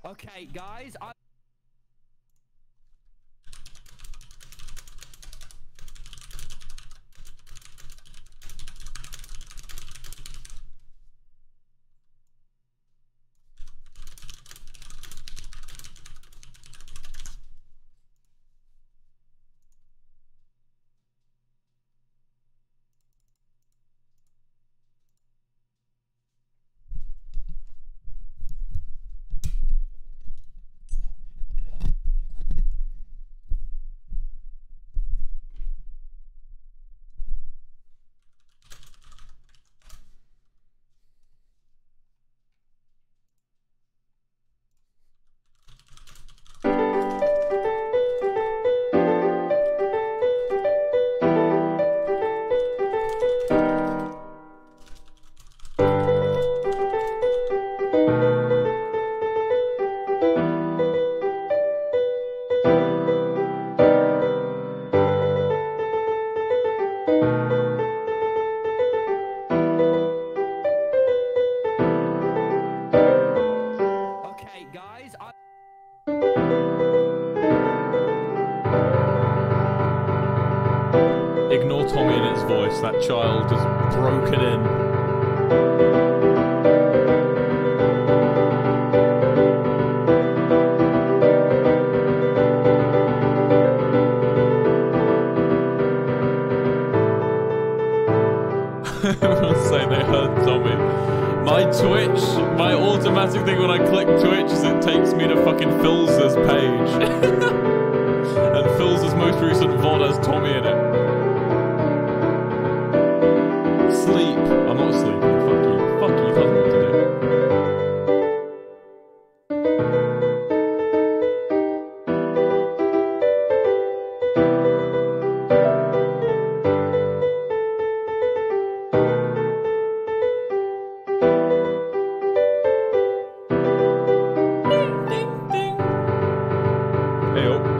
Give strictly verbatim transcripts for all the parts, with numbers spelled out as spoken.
Okay, guys. I Ignore Tommy and its voice. That child is broken in. Everyone's saying they heard Tommy. My Twitch, my automatic thing when I click Twitch is it takes me to fucking Phil's page. And Phil's most recent V O D has Tommy in it. Sleep. I'm not sleeping. Fuck you. Fuck you. Tell me what to do. Ding, ding, ding. Hey-o.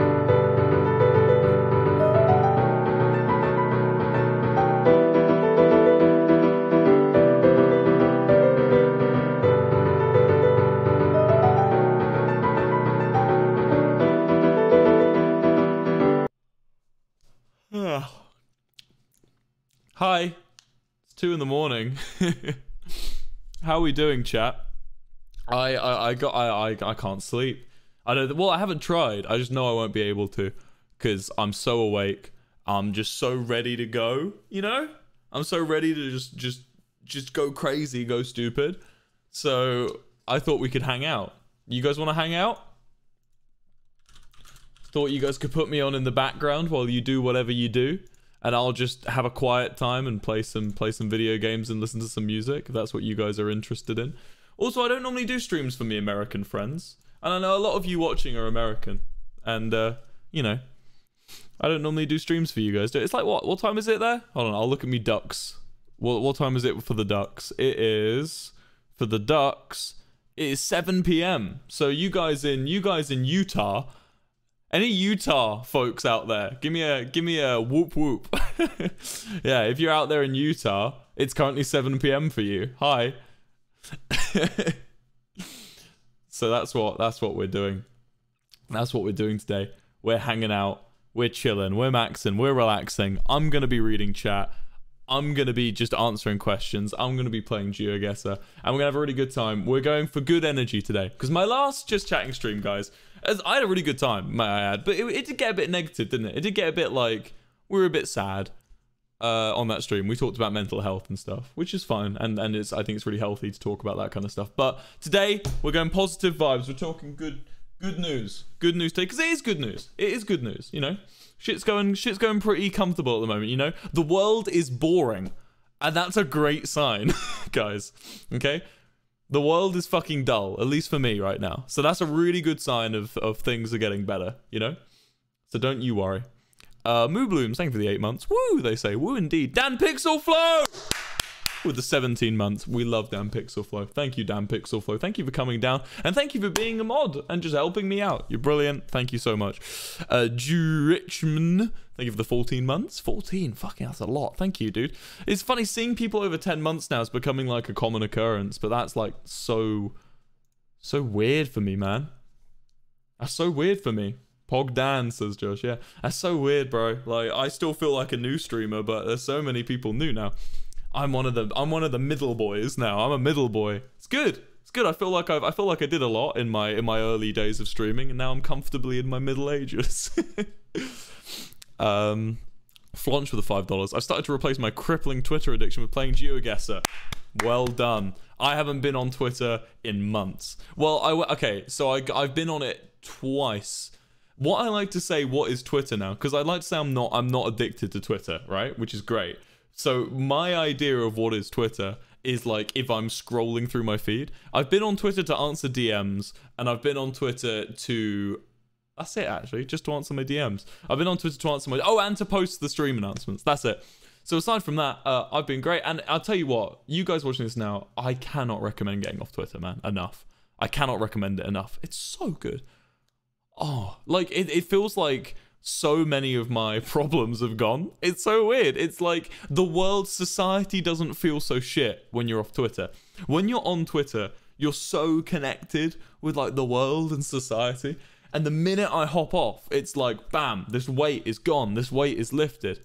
Hi, it's two in the morning. How are we doing, chat? I I, I got I, I I can't sleep. I don't. Well, I haven't tried. I just know I won't be able to, because I'm so awake. I'm just so ready to go. You know, I'm so ready to just just just go crazy, go stupid. So I thought we could hang out. You guys want to hang out? Thought you guys could put me on in the background while you do whatever you do. And I'll just have a quiet time and play some play some video games and listen to some music, if that's what you guys are interested in. Also, I don't normally do streams for me American friends. And I know a lot of you watching are American. And, uh, you know, I don't normally do streams for you guys. It's like, what? What time is it there? Hold on, I'll look at me ducks. What, what time is it for the ducks? It is, for the ducks, it is seven p m So you guys in, you guys in Utah... Any Utah folks out there, give me a give me a whoop whoop. Yeah, if you're out there in Utah, it's currently seven p m for you. Hi. So that's what that's what we're doing. That's what we're doing today. We're hanging out, we're chilling, we're maxing, we're relaxing. I'm gonna be reading chat. I'm gonna be just answering questions. I'm gonna be playing GeoGuessr, and we're gonna have a really good time. We're going for good energy today, because my last just chatting stream, guys, as I had a really good time, may I add, but it, it did get a bit negative, didn't it? It did get a bit like we were a bit sad uh, on that stream. We talked about mental health and stuff, which is fine, and and it's I think it's really healthy to talk about that kind of stuff. But today we're going positive vibes. We're talking good good news, good news today, because it is good news. It is good news, you know. Shit's going, shit's going pretty comfortable at the moment, you know? The world is boring. And that's a great sign, guys. Okay? The world is fucking dull, at least for me right now. So that's a really good sign of, of things are getting better, you know? So don't you worry. Uh, Moo Blooms, thank you for the eight months. Woo, they say. Woo indeed. Dan Pixel Flow! With the seventeen months. We love Dan Pixel Flow. Thank you, Dan Pixel Flow. Thank you for coming down. And thank you for being a mod and just helping me out. You're brilliant. Thank you so much. Uh, Drew Richmond. Thank you for the fourteen months. fourteen. Fucking, that's a lot. Thank you, dude. It's funny seeing people over ten months now is becoming like a common occurrence. But that's like so, so weird for me, man. That's so weird for me. Pog Dan, says Josh. Yeah, that's so weird, bro. Like, I still feel like a new streamer, but there's so many people new now. I'm one of the I'm one of the middle boys now. I'm a middle boy. It's good. It's good. I feel like I've I feel like I did a lot in my in my early days of streaming, and now I'm comfortably in my middle ages. um, Flaunch with the five dollars. I've started to replace my crippling Twitter addiction with playing GeoGuessr. Well done. I haven't been on Twitter in months. Well, I okay. So I I've been on it twice. What I like to say, what is Twitter now? Because I like to say I'm not I'm not addicted to Twitter, right? Which is great. So my idea of what is Twitter is like if I'm scrolling through my feed. I've been on Twitter to answer D Ms, and I've been on Twitter to... That's it, actually, just to answer my D Ms. I've been on Twitter to answer my... Oh, and to post the stream announcements. That's it. So aside from that, uh, I've been great. And I'll tell you what, you guys watching this now, I cannot recommend getting off Twitter, man, enough. I cannot recommend it enough. It's so good. Oh, like, it, it feels like... so many of my problems have gone. It's so weird. It's like the world, society doesn't feel so shit when you're off Twitter. When you're on Twitter, you're so connected with like the world and society. And the minute I hop off, it's like, bam, this weight is gone. This weight is lifted.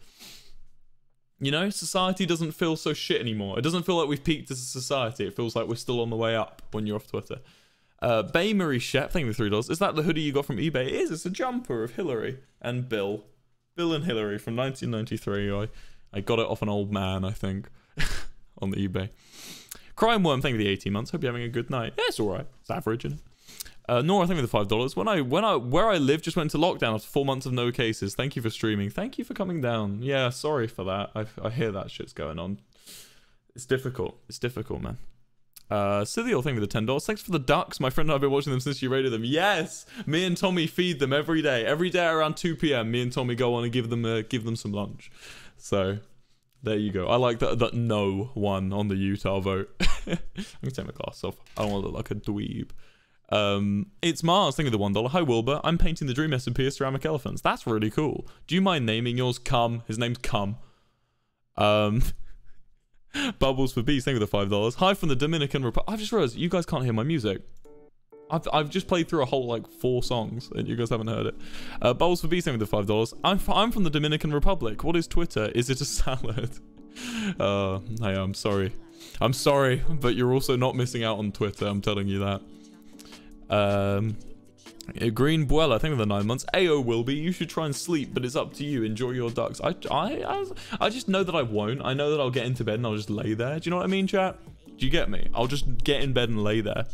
You know, society doesn't feel so shit anymore. It doesn't feel like we've peaked as a society. It feels like we're still on the way up when you're off Twitter. Uh, Bay Marie Shep, thank you for three dollars. Is that the hoodie you got from eBay? It is. It's a jumper of Hillary and Bill. Bill and Hillary from nineteen ninety-three. I, I got it off an old man, I think, on the eBay. Crime Worm, thank you for the eighteen months. Hope you're having a good night. Yeah, it's all right. It's average, isn't it? Uh, Nora, thank you for the five dollars. When I, when I, where I live just went into lockdown after four months of no cases. Thank you for streaming. Thank you for coming down. Yeah, sorry for that. I, I hear that shit's going on. It's difficult. It's difficult, man. Uh, Cithiel, thank you for the ten dollars. Thanks for the ducks. My friend and I have been watching them since you rated them. Yes! Me and Tommy feed them every day. Every day around two p m, me and Tommy go on and give them uh, give them some lunch. So, there you go. I like that, that no one on the Utah vote. I'm gonna take my glasses off. I don't want to look like a dweeb. Um, it's Mars, thank you for the one dollar. Hi, Wilbur. I'm painting the Dream S and P as ceramic elephants. That's really cool. Do you mind naming yours Cum? His name's Cum. Um... Bubbles for Bees, thank you for the five dollars. Hi from the Dominican Republic. I've just realized you guys can't hear my music. I've, I've just played through a whole, like, four songs, and you guys haven't heard it. Uh, Bubbles for Bees, thank you for the five dollars. I'm, I'm from the Dominican Republic. What is Twitter? Is it a salad? Uh, hey, I'm sorry. I'm sorry, but you're also not missing out on Twitter, I'm telling you that. Um... Green Buella, thank you for the nine months. Ayo, Wilby, you should try and sleep, but it's up to you. Enjoy your ducks. I, I, I, I just know that I won't. I know that I'll get into bed and I'll just lay there. Do you know what I mean, chat? Do you get me? I'll just get in bed and lay there.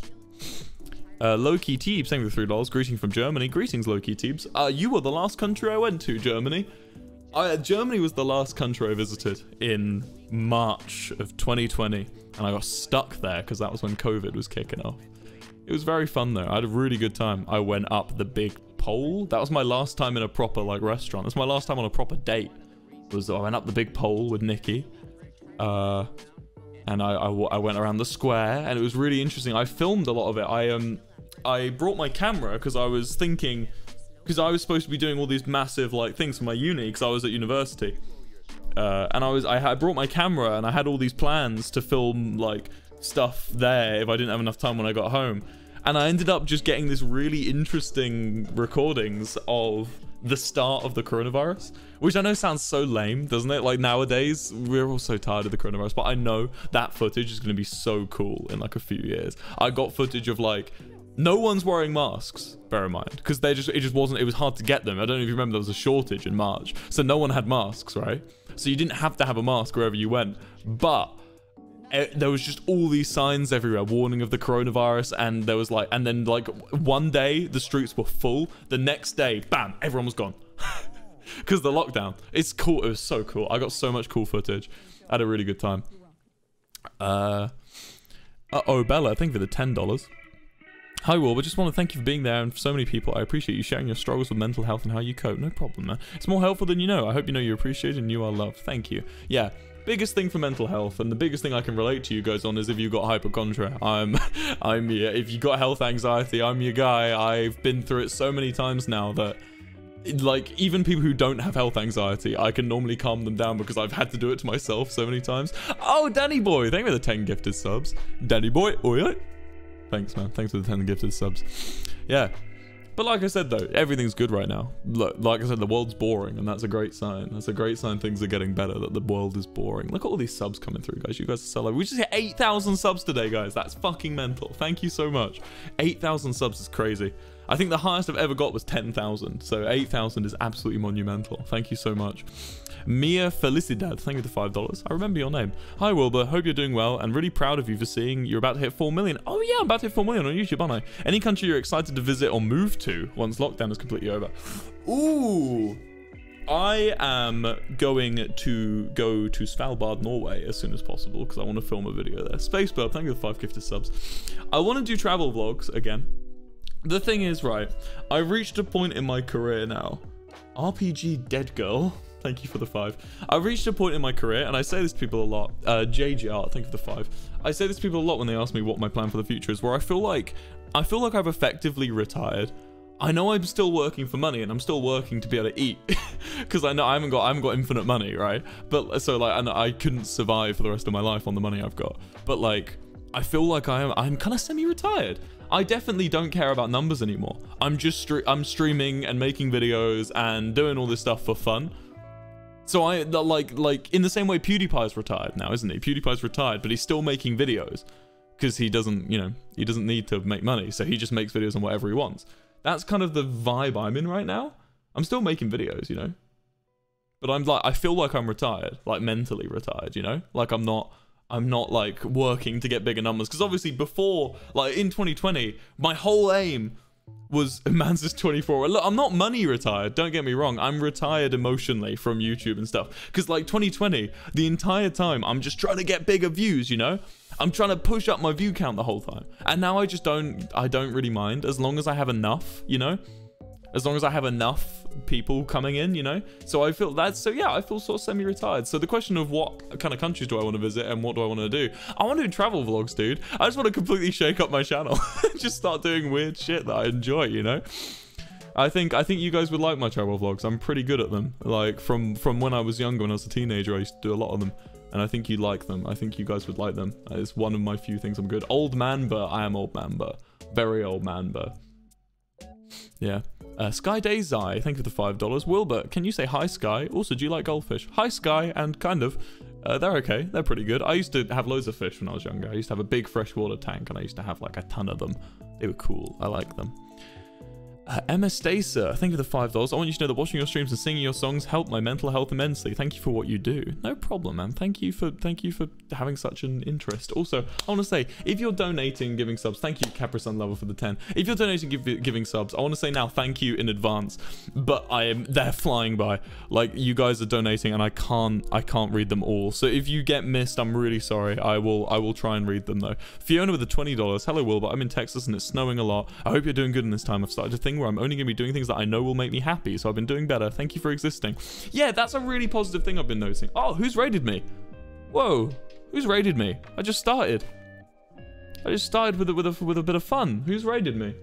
Uh, Loki Teebs, thank you for three dollars. Greeting from Germany. Greetings, Loki Teebs. Uh, you were the last country I went to, Germany. I, Germany was the last country I visited in March of twenty twenty, and I got stuck there because that was when COVID was kicking off. It was very fun though. I had a really good time. I went up the big pole. That was my last time in a proper like restaurant. That's my last time on a proper date. Was I went up the big pole with Nikki, uh, and I, I I went around the square, and it was really interesting. I filmed a lot of it. I um I brought my camera because I was thinking, because I was supposed to be doing all these massive like things for my uni because I was at university, uh, and I was I had brought my camera and I had all these plans to film like stuff there if I didn't have enough time when I got home. And I ended up just getting this really interesting recordings of the start of the coronavirus, which I know sounds so lame, doesn't it? Like nowadays, we're all so tired of the coronavirus, but I know that footage is going to be so cool in like a few years. I got footage of like, no one's wearing masks, bear in mind, because they just, it just wasn't, it was hard to get them. I don't know if you remember, there was a shortage in March, so no one had masks, right? So you didn't have to have a mask wherever you went, but It, there was just all these signs everywhere, warning of the coronavirus, and there was like, and then like one day the streets were full, the next day, bam, everyone was gone. Because the lockdown. It's cool, it was so cool. I got so much cool footage. I had a really good time. Uh, uh-oh, Bella, thank you for the ten dollars. Hi, Wilbur, just want to thank you for being there and for so many people. I appreciate you sharing your struggles with mental health and how you cope. No problem, man. It's more helpful than you know. I hope you know you're appreciated and you are loved. Thank you. Yeah. Biggest thing for mental health, and the biggest thing I can relate to you guys on, is if you've got hypochondria. I'm, I'm, yeah, if you got health anxiety, I'm your guy. I've been through it so many times now that, like, even people who don't have health anxiety, I can normally calm them down because I've had to do it to myself so many times. Oh, Danny Boy, thank you for the ten gifted subs. Danny Boy, oi oi. Thanks, man. Thanks for the ten gifted subs. Yeah. But like I said though, everything's good right now. Look, like I said, the world's boring, and that's a great sign. That's a great sign things are getting better, that the world is boring. Look at all these subs coming through, guys. You guys are so low. We just hit eight thousand subs today, guys. That's fucking mental. Thank you so much. eight thousand subs is crazy. I think the highest I've ever got was ten thousand. So eight thousand is absolutely monumental. Thank you so much. Mia Felicidad, thank you for five dollars. I remember your name. Hi Wilbur, hope you're doing well and really proud of you for seeing you're about to hit four million. Oh yeah, I'm about to hit four million on YouTube, aren't I? Any country you're excited to visit or move to once lockdown is completely over? Ooh. I am going to go to Svalbard, Norway as soon as possible because I want to film a video there. Spacebird, thank you for five gifted subs. I want to do travel vlogs again. The thing is, right, I've reached a point in my career now. R P G Dead Girl, thank you for the five. I've reached a point in my career, and I say this to people a lot. Uh, J G R, thank you for the five. I say this to people a lot when they ask me what my plan for the future is, where I feel like, I feel like I've effectively retired. I know I'm still working for money, and I'm still working to be able to eat, because I know I haven't got, I haven't got infinite money, right? But so like, I, I couldn't survive for the rest of my life on the money I've got. But like, I feel like I am, I'm kind of semi-retired. I definitely don't care about numbers anymore. I'm just stre I'm streaming and making videos and doing all this stuff for fun. So I like like in the same way PewDiePie's retired now, isn't he? PewDiePie's retired, but he's still making videos because he doesn't, you know, he doesn't need to make money, so he just makes videos on whatever he wants. That's kind of the vibe I'm in right now. I'm still making videos, you know, but I'm like, I feel like I'm retired, like mentally retired, you know, like I'm not. I'm not like working to get bigger numbers, because obviously before, like in twenty twenty, my whole aim was Mans is twenty-four. Look, I'm not money retired, don't get me wrong. I'm retired emotionally from YouTube and stuff, because like twenty twenty, the entire time I'm just trying to get bigger views, you know. I'm trying to push up my view count the whole time, and now I just don't I don't really mind as long as I have enough, you know, as long as I have enough people coming in, you know. So I feel that's so yeah I feel sort of semi-retired. So the question of what kind of countries do I want to visit and what do I want to do, I want to do travel vlogs, dude. I just want to completely shake up my channel. Just start doing weird shit that I enjoy, you know. I think I think you guys would like my travel vlogs. I'm pretty good at them. Like from from when I was younger, when I was a teenager, I used to do a lot of them, and I think you'd like them. I think you guys would like them. It's one of my few things I'm good. Old Manba, I am Old Manba, very Old Manba. Yeah. Uh, Sky Dayzai, thank you for the five dollars. Wilbur, can you say hi, Sky? Also, do you like goldfish? Hi, Sky, and kind of. Uh, they're okay. They're pretty good. I used to have loads of fish when I was younger. I used to have a big freshwater tank, and I used to have like a ton of them. They were cool. I like them. Uh, Emma Stacer, thank you for the five dollars. I want you to know that watching your streams and singing your songs help my mental health immensely. Thank you for what you do. No problem, man. Thank you for thank you for having such an interest. Also, I want to say, if you're donating, giving subs, thank you, Caprisun Lover, for the ten. If you're donating, give, giving subs, I want to say now, thank you in advance. But I am they're flying by. Like, you guys are donating, and I can't I can't read them all. So if you get missed, I'm really sorry. I will I will try and read them though. Fiona with the twenty dollars. Hello, Wilbur. I'm in Texas and it's snowing a lot. I hope you're doing good in this time. I've started a thing where I'm only going to be doing things that I know will make me happy, so I've been doing better. Thank you for existing. Yeah, that's a really positive thing I've been noticing. Oh, who's raided me? Whoa, who's raided me? I just started. I just started with a, with a, with a bit of fun. Who's raided me?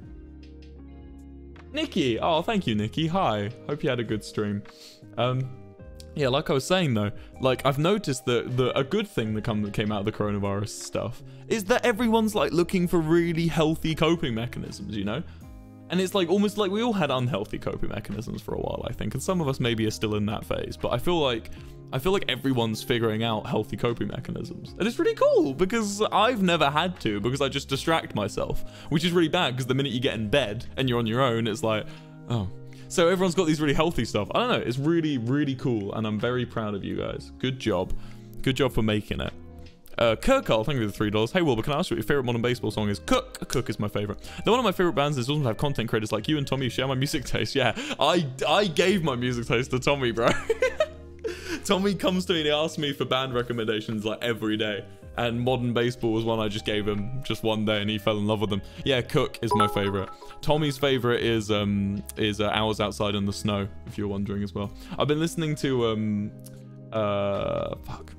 Nikki. Oh, thank you, Nikki. Hi. Hope you had a good stream. Um, yeah, like I was saying though, like I've noticed that the a good thing that come that came out of the coronavirus stuff is that everyone's like looking for really healthy coping mechanisms, you know? And it's like almost like we all had unhealthy coping mechanisms for a while, I think, and some of us maybe are still in that phase. But I feel like I feel like everyone's figuring out healthy coping mechanisms, and it's really cool because I've never had to, because I just distract myself, which is really bad because the minute you get in bed and you're on your own, it's like, oh. So everyone's got these really healthy stuff. I don't know. It's really, really cool, and I'm very proud of you guys. Good job. Good job for making it. Uh, Kirkall, thank you for the three dollars. Hey Wilbur, can I ask you what your favorite modern baseball song is? Cook. Cook is my favorite. They're one of my favorite bands. Is also have content creators like you and Tommy who share my music taste. Yeah, I I gave my music taste to Tommy, bro. Tommy comes to me and he asks me for band recommendations like every day. And modern baseball was one I just gave him just one day, and he fell in love with them. Yeah, Cook is my favorite. Tommy's favorite is um is uh, Hours Outside in the Snow, if you're wondering as well. I've been listening to um uh fuck.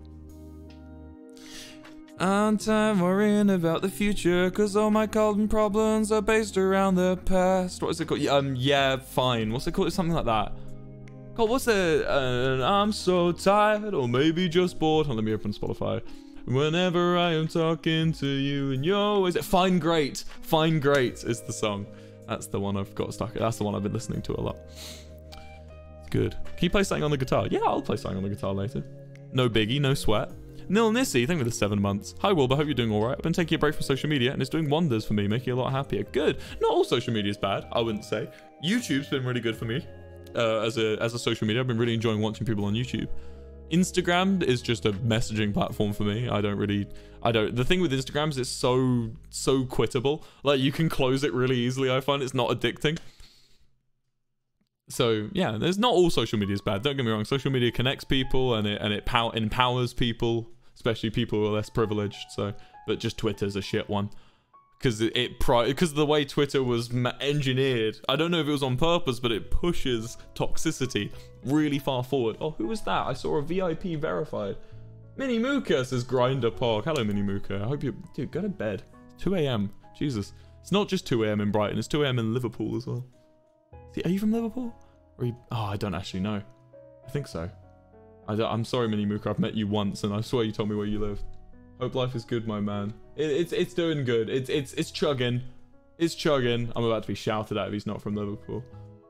And I'm worrying about the future, cause all my carbon problems are based around the past. What is it called? Um, yeah, fine. What's it called? It's something like that. God, what's it? Uh, I'm so tired, or maybe just bored. Oh, let me open Spotify. Whenever I am talking to you and you're always... Fine Great. Fine Great is the song. That's the one I've got stuck. That's the one I've been listening to a lot. Good. Can you play something on the guitar? Yeah, I'll play something on the guitar later. No biggie, no sweat. Nil Nissy, thank you for the seven months. Hi Wilbur, hope you're doing alright. I've been taking a break from social media and it's doing wonders for me, making me a lot happier. Good. Not all social media is bad, I wouldn't say. YouTube's been really good for me uh, as a as a social media. I've been really enjoying watching people on YouTube. Instagram is just a messaging platform for me. I don't really, I don't, the thing with Instagram is it's so, so quittable. Like you can close it really easily. I find it's not addicting. So yeah, there's not all social media is bad. Don't get me wrong. Social media connects people and it and it pow empowers people, especially people who are less privileged. So, but just Twitter's a shit one because it, it because of the way Twitter was engineered. I don't know if it was on purpose, but it pushes toxicity really far forward. Oh, who was that? I saw a V I P verified. Mini Mooka says Grinder Pog. Hello, Mini Mooka. I hope you dude go to bed. It's two A M Jesus, it's not just two A M in Brighton. It's two A M in Liverpool as well. Are you from Liverpool? Or you... Oh, I don't actually know. I think so. I don't... I'm sorry, Mini Mooka. I've met you once, and I swear you told me where you live. Hope life is good, my man. It, it's it's doing good. It's it's it's chugging. It's chugging. I'm about to be shouted at if he's not from Liverpool.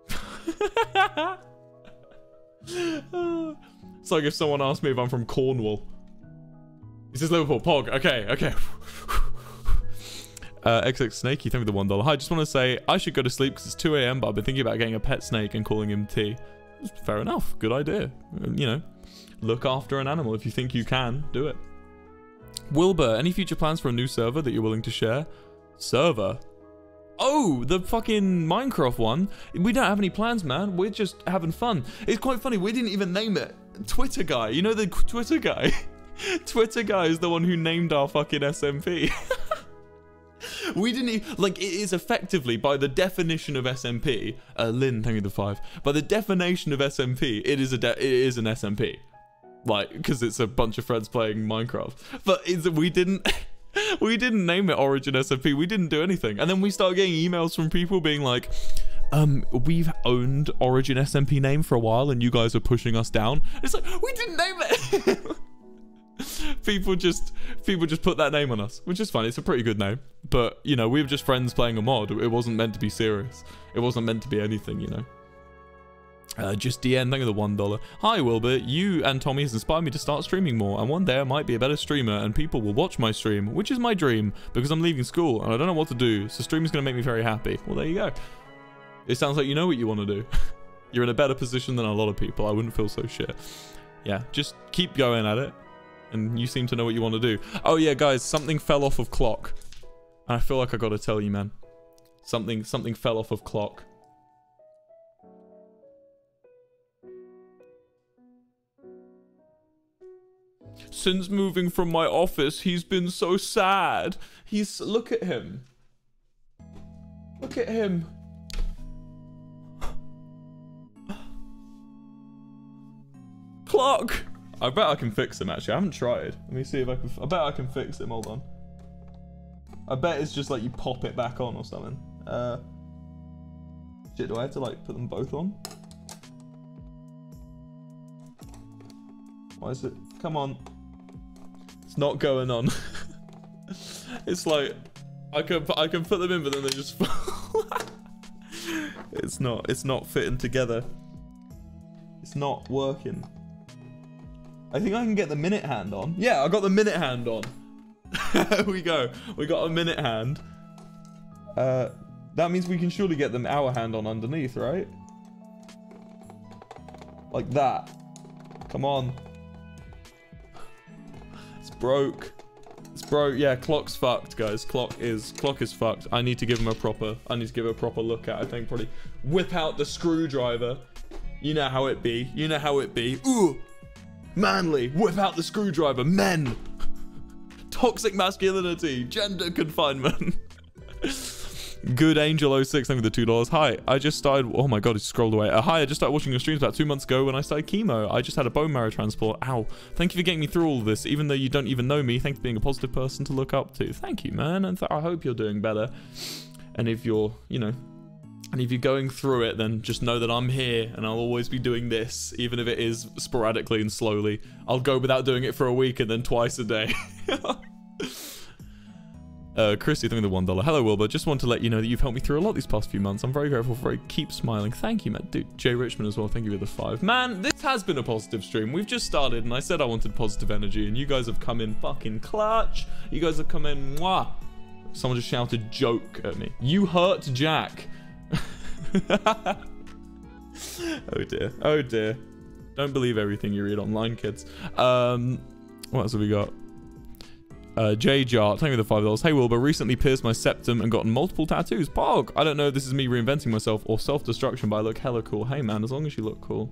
It's like if someone asked me if I'm from Cornwall. He says Liverpool. Pog. Okay. Okay. Uh, X X Snakey, thank you for the one dollar. Hi, I just want to say I should go to sleep because it's two A M, but I've been thinking about getting a pet snake and calling him T. Fair enough. Good idea. You know, look after an animal. If you think you can, do it. Wilbur, any future plans for a new server that you're willing to share? Server? Oh, the fucking Minecraft one. We don't have any plans, man. We're just having fun. It's quite funny. We didn't even name it. Twitter guy. You know the Twitter guy? Twitter guy is the one who named our fucking S M P. We didn't even, like, it is effectively, by the definition of S M P, uh, Lynn, thank you the five, by the definition of S M P, it is a de it is an S M P, like, because it's a bunch of friends playing Minecraft, but it's, we didn't, we didn't name it Origin S M P, we didn't do anything, and then we started getting emails from people being like, um, we've owned Origin S M P name for a while, and you guys are pushing us down. It's like, we didn't name it! people just people just put that name on us, which is fine. It's a pretty good name, but you know, we were just friends playing a mod. It wasn't meant to be serious. It wasn't meant to be anything, you know. Uh, just D N, thank you for the one dollar. Hi Wilbur, you and Tommy has inspired me to start streaming more, and one day I might be a better streamer and people will watch my stream, which is my dream because I'm leaving school and I don't know what to do, so streaming's gonna make me very happy. Well, there you go. It sounds like you know what you want to do. You're in a better position than a lot of people. I wouldn't feel so shit. Yeah, just keep going at it. And you seem to know what you want to do. Oh yeah, guys, something fell off of clock. And I feel like I gotta tell you, man. Something, something fell off of clock. Since moving from my office, he's been so sad. He's, look at him. Look at him. Clock. I bet I can fix him, actually. I haven't tried. Let me see if I can... I bet I can fix him. Hold on. I bet it's just like you pop it back on or something. Uh, shit, do I have to like put them both on? Why is it... Come on. It's not going on. It's like... I can, I can put them in, but then they just fall. It's not... It's not fitting together. It's not working. I think I can get the minute hand on. Yeah, I got the minute hand on. There we go. We got a minute hand. Uh, that means we can surely get them hour hand on underneath, right? Like that. Come on. It's broke. It's broke. Yeah, clock's fucked, guys. Clock is clock is fucked. I need to give him a proper. I need to give it a proper look at. I think probably whip out the screwdriver. You know how it be. You know how it be. Ooh. Manly, whip out the screwdriver, men. Toxic masculinity, gender confinement. Good Angel oh six, thank you for the two dollars. Hi, I just started, oh my god, it scrolled away. Uh, hi, I just started watching your streams about two months ago when I started chemo. I just had a bone marrow transplant. Ow. Thank you for getting me through all of this, even though you don't even know me. Thanks for being a positive person to look up to. Thank you, man, and I hope you're doing better. And if you're, you know, and if you're going through it, then just know that I'm here and I'll always be doing this, even if it is sporadically and slowly. I'll go without doing it for a week and then twice a day. Uh, Chrissy, thank you for the one dollar. Hello, Wilbur. Just want to let you know that you've helped me through a lot these past few months. I'm very grateful for it. Keep smiling. Thank you, man. Dude, Jay Richmond as well. Thank you for the five. Man, this has been a positive stream. We've just started, and I said I wanted positive energy, and you guys have come in fucking clutch. You guys have come in, mwah. Someone just shouted joke at me. You hurt Jack. Oh, dear. Oh, dear. Don't believe everything you read online, kids. Um, what else have we got? Uh, J Jar, thank you for the five dollars. Hey Wilbur, recently pierced my septum and gotten multiple tattoos. Pog! I don't know if this is me reinventing myself or self-destruction, but I look hella cool. Hey man, as long as you look cool.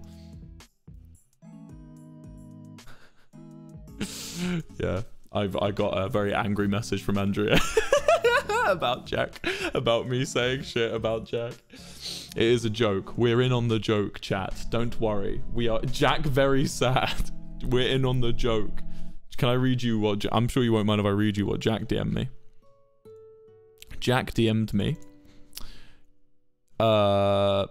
Yeah, I've I got a very angry message from Andrea about Jack, about me saying shit about Jack. It is a joke. We're in on the joke, chat. Don't worry. We are Jack very sad. We're in on the joke. Can I read you what... I'm sure you won't mind if I read you what Jack D M'd me. Jack D M'd me. Uh...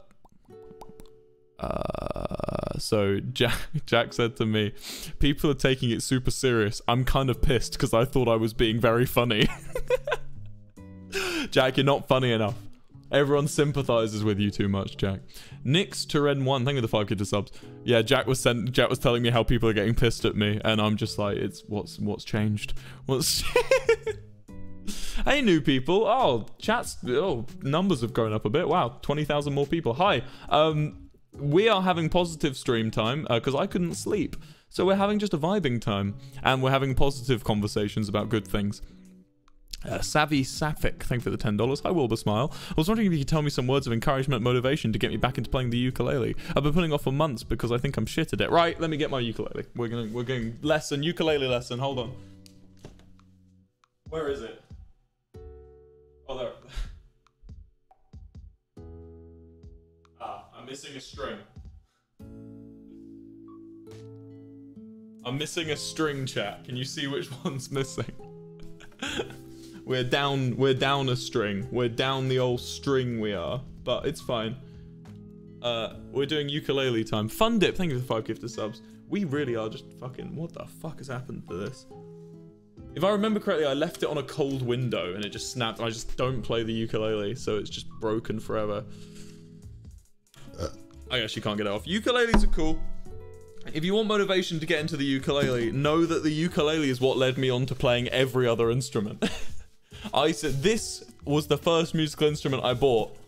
Uh... So, Jack, Jack said to me, people are taking it super serious. I'm kind of pissed because I thought I was being very funny. Jack, you're not funny enough. Everyone sympathizes with you too much, Jack. Nix Turen one, thank you for the five kid to subs. Yeah, Jack was sent. Jack was telling me how people are getting pissed at me, and I'm just like, it's what's what's changed. What's? Hey, new people. Oh, chats. Oh, numbers have grown up a bit. Wow, twenty thousand more people. Hi. Um, we are having positive stream time because uh, I couldn't sleep, so we're having just a vibing time, and we're having positive conversations about good things. Uh, Savvy Sapphic, thank you for the ten dollars. Hi, Wilbur Smile. I was wondering if you could tell me some words of encouragement, motivation to get me back into playing the ukulele. I've been putting off for months because I think I'm shit at it. Right, let me get my ukulele. We're going we're going lesson, ukulele lesson. Hold on. Where is it? Oh, there. Ah, I'm missing a string. I'm missing a string, chat. Can you see which one's missing? We're down, we're down a string. We're down the old string we are, but it's fine. Uh, we're doing ukulele time. Fun Dip, thank you for the five gifted subs. We really are just fucking, what the fuck has happened to this? If I remember correctly, I left it on a cold window and it just snapped. I just don't play the ukulele, so it's just broken forever. Uh, I actually can't get it off. Ukuleles are cool. If you want motivation to get into the ukulele, know that the ukulele is what led me on to playing every other instrument. I said this was the first musical instrument I bought.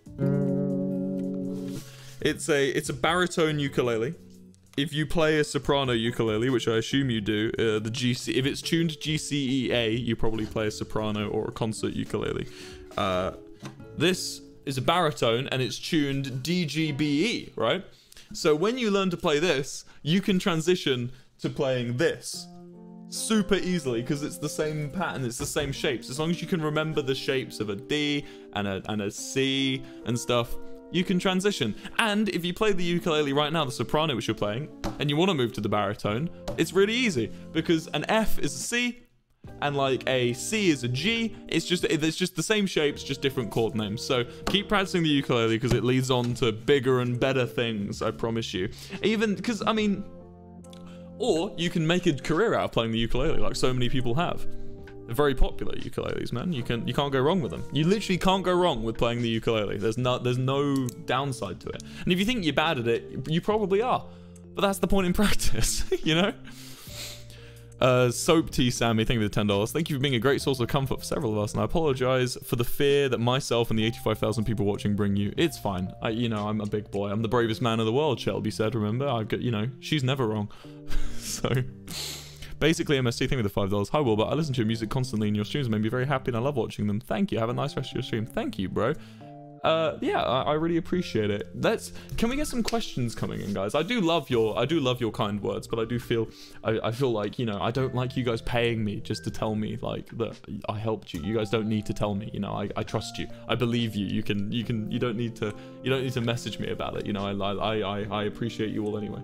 It's a it's a baritone ukulele. If you play a soprano ukulele, which I assume you do, uh, the G C if it's tuned G C E A, you probably play a soprano or a concert ukulele. Uh, this is a baritone and it's tuned D G B E, right? So when you learn to play this, you can transition to playing this super easily because it's the same pattern, it's the same shapes. As long as you can remember the shapes of a D and a, and a C and stuff, you can transition. And if you play the ukulele right now, the soprano which you're playing, and you want to move to the baritone, it's really easy because an F is a C and like a C is a G. It's just it's just the same shapes, just different chord names. So keep practicing the ukulele because it leads on to bigger and better things, I promise you. Even because, I mean, or you can make a career out of playing the ukulele like so many people have. They're very popular ukuleles, man. You can you can't go wrong with them. You literally can't go wrong with playing the ukulele. There's not there's no downside to it. And if you think you're bad at it, you probably are. But that's the point in practice, you know? Uh, Soap Tea Sammy, thank you for the ten dollars. Thank you for being a great source of comfort for several of us, and I apologize for the fear that myself and the eighty-five thousand people watching bring you. It's fine. I, you know, I'm a big boy. I'm the bravest man in the world, Shelby said, remember? I get, you know, she's never wrong. So, basically, M S T, thank you for the five dollars. Hi, Wilbur. I listen to your music constantly, and your streams make me very happy, and I love watching them. Thank you. Have a nice rest of your stream. Thank you, bro. Uh, yeah, I, I really appreciate it. Let's, can we get some questions coming in, guys? I do love your, I do love your kind words, but I do feel, I, I feel like, you know, I don't like you guys paying me just to tell me like that I helped you. You guys don't need to tell me, you know, I, I trust you. I believe you. You can, you can, you don't need to, you don't need to message me about it. You know, I, I, I, I appreciate you all anyway.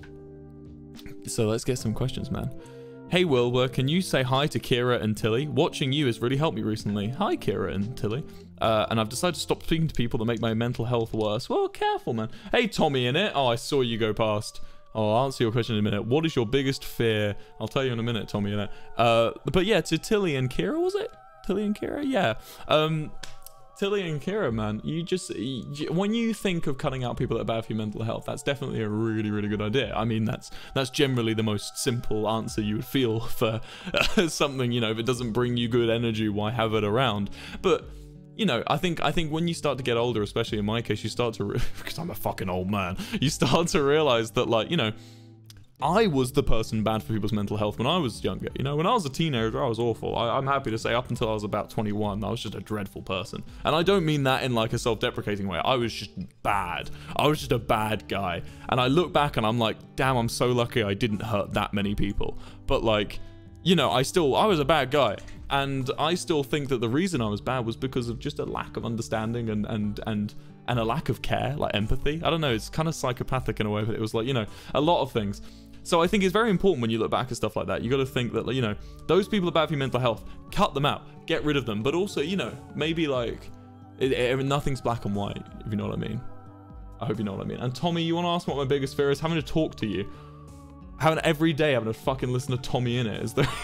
So let's get some questions, man. Hey Wilbur, can you say hi to Kira and Tilly? Watching you has really helped me recently. Hi Kira and Tilly. Uh, and I've decided to stop speaking to people that make my mental health worse. Well, careful, man. Hey Tommy in it. Oh, I saw you go past. Oh, I'll answer your question in a minute. What is your biggest fear? I'll tell you in a minute, Tommy in it. Uh, but yeah, to Tilly and Kira, was it? Tilly and Kira? Yeah. Um, Tilly and Kira, man, you just, you, when you think of cutting out people that are bad for your mental health, that's definitely a really, really good idea. I mean, that's that's generally the most simple answer you would feel for uh, something, you know, if it doesn't bring you good energy, why have it around? But, you know, I think I think when you start to get older, especially in my case, you start to, because I'm a fucking old man, you start to realize that, like, you know, I was the person bad for people's mental health when I was younger. You know, when I was a teenager, I was awful. I, I'm happy to say up until I was about twenty-one, I was just a dreadful person. And I don't mean that in like a self-deprecating way. I was just bad. I was just a bad guy. And I look back and I'm like, damn, I'm so lucky I didn't hurt that many people. But like, you know, I still, I was a bad guy. And I still think that the reason I was bad was because of just a lack of understanding and, and, and, and a lack of care, like empathy. I don't know, it's kind of psychopathic in a way, but it was like, you know, a lot of things. So I think it's very important when you look back at stuff like that. You got to think that, you know, those people are bad for your mental health. Cut them out. Get rid of them. But also, you know, maybe like, it, it, nothing's black and white, if you know what I mean. I hope you know what I mean. And Tommy, you want to ask what my biggest fear is? Having to talk to you. Having every day having to fucking listen to Tommy in it. Is there...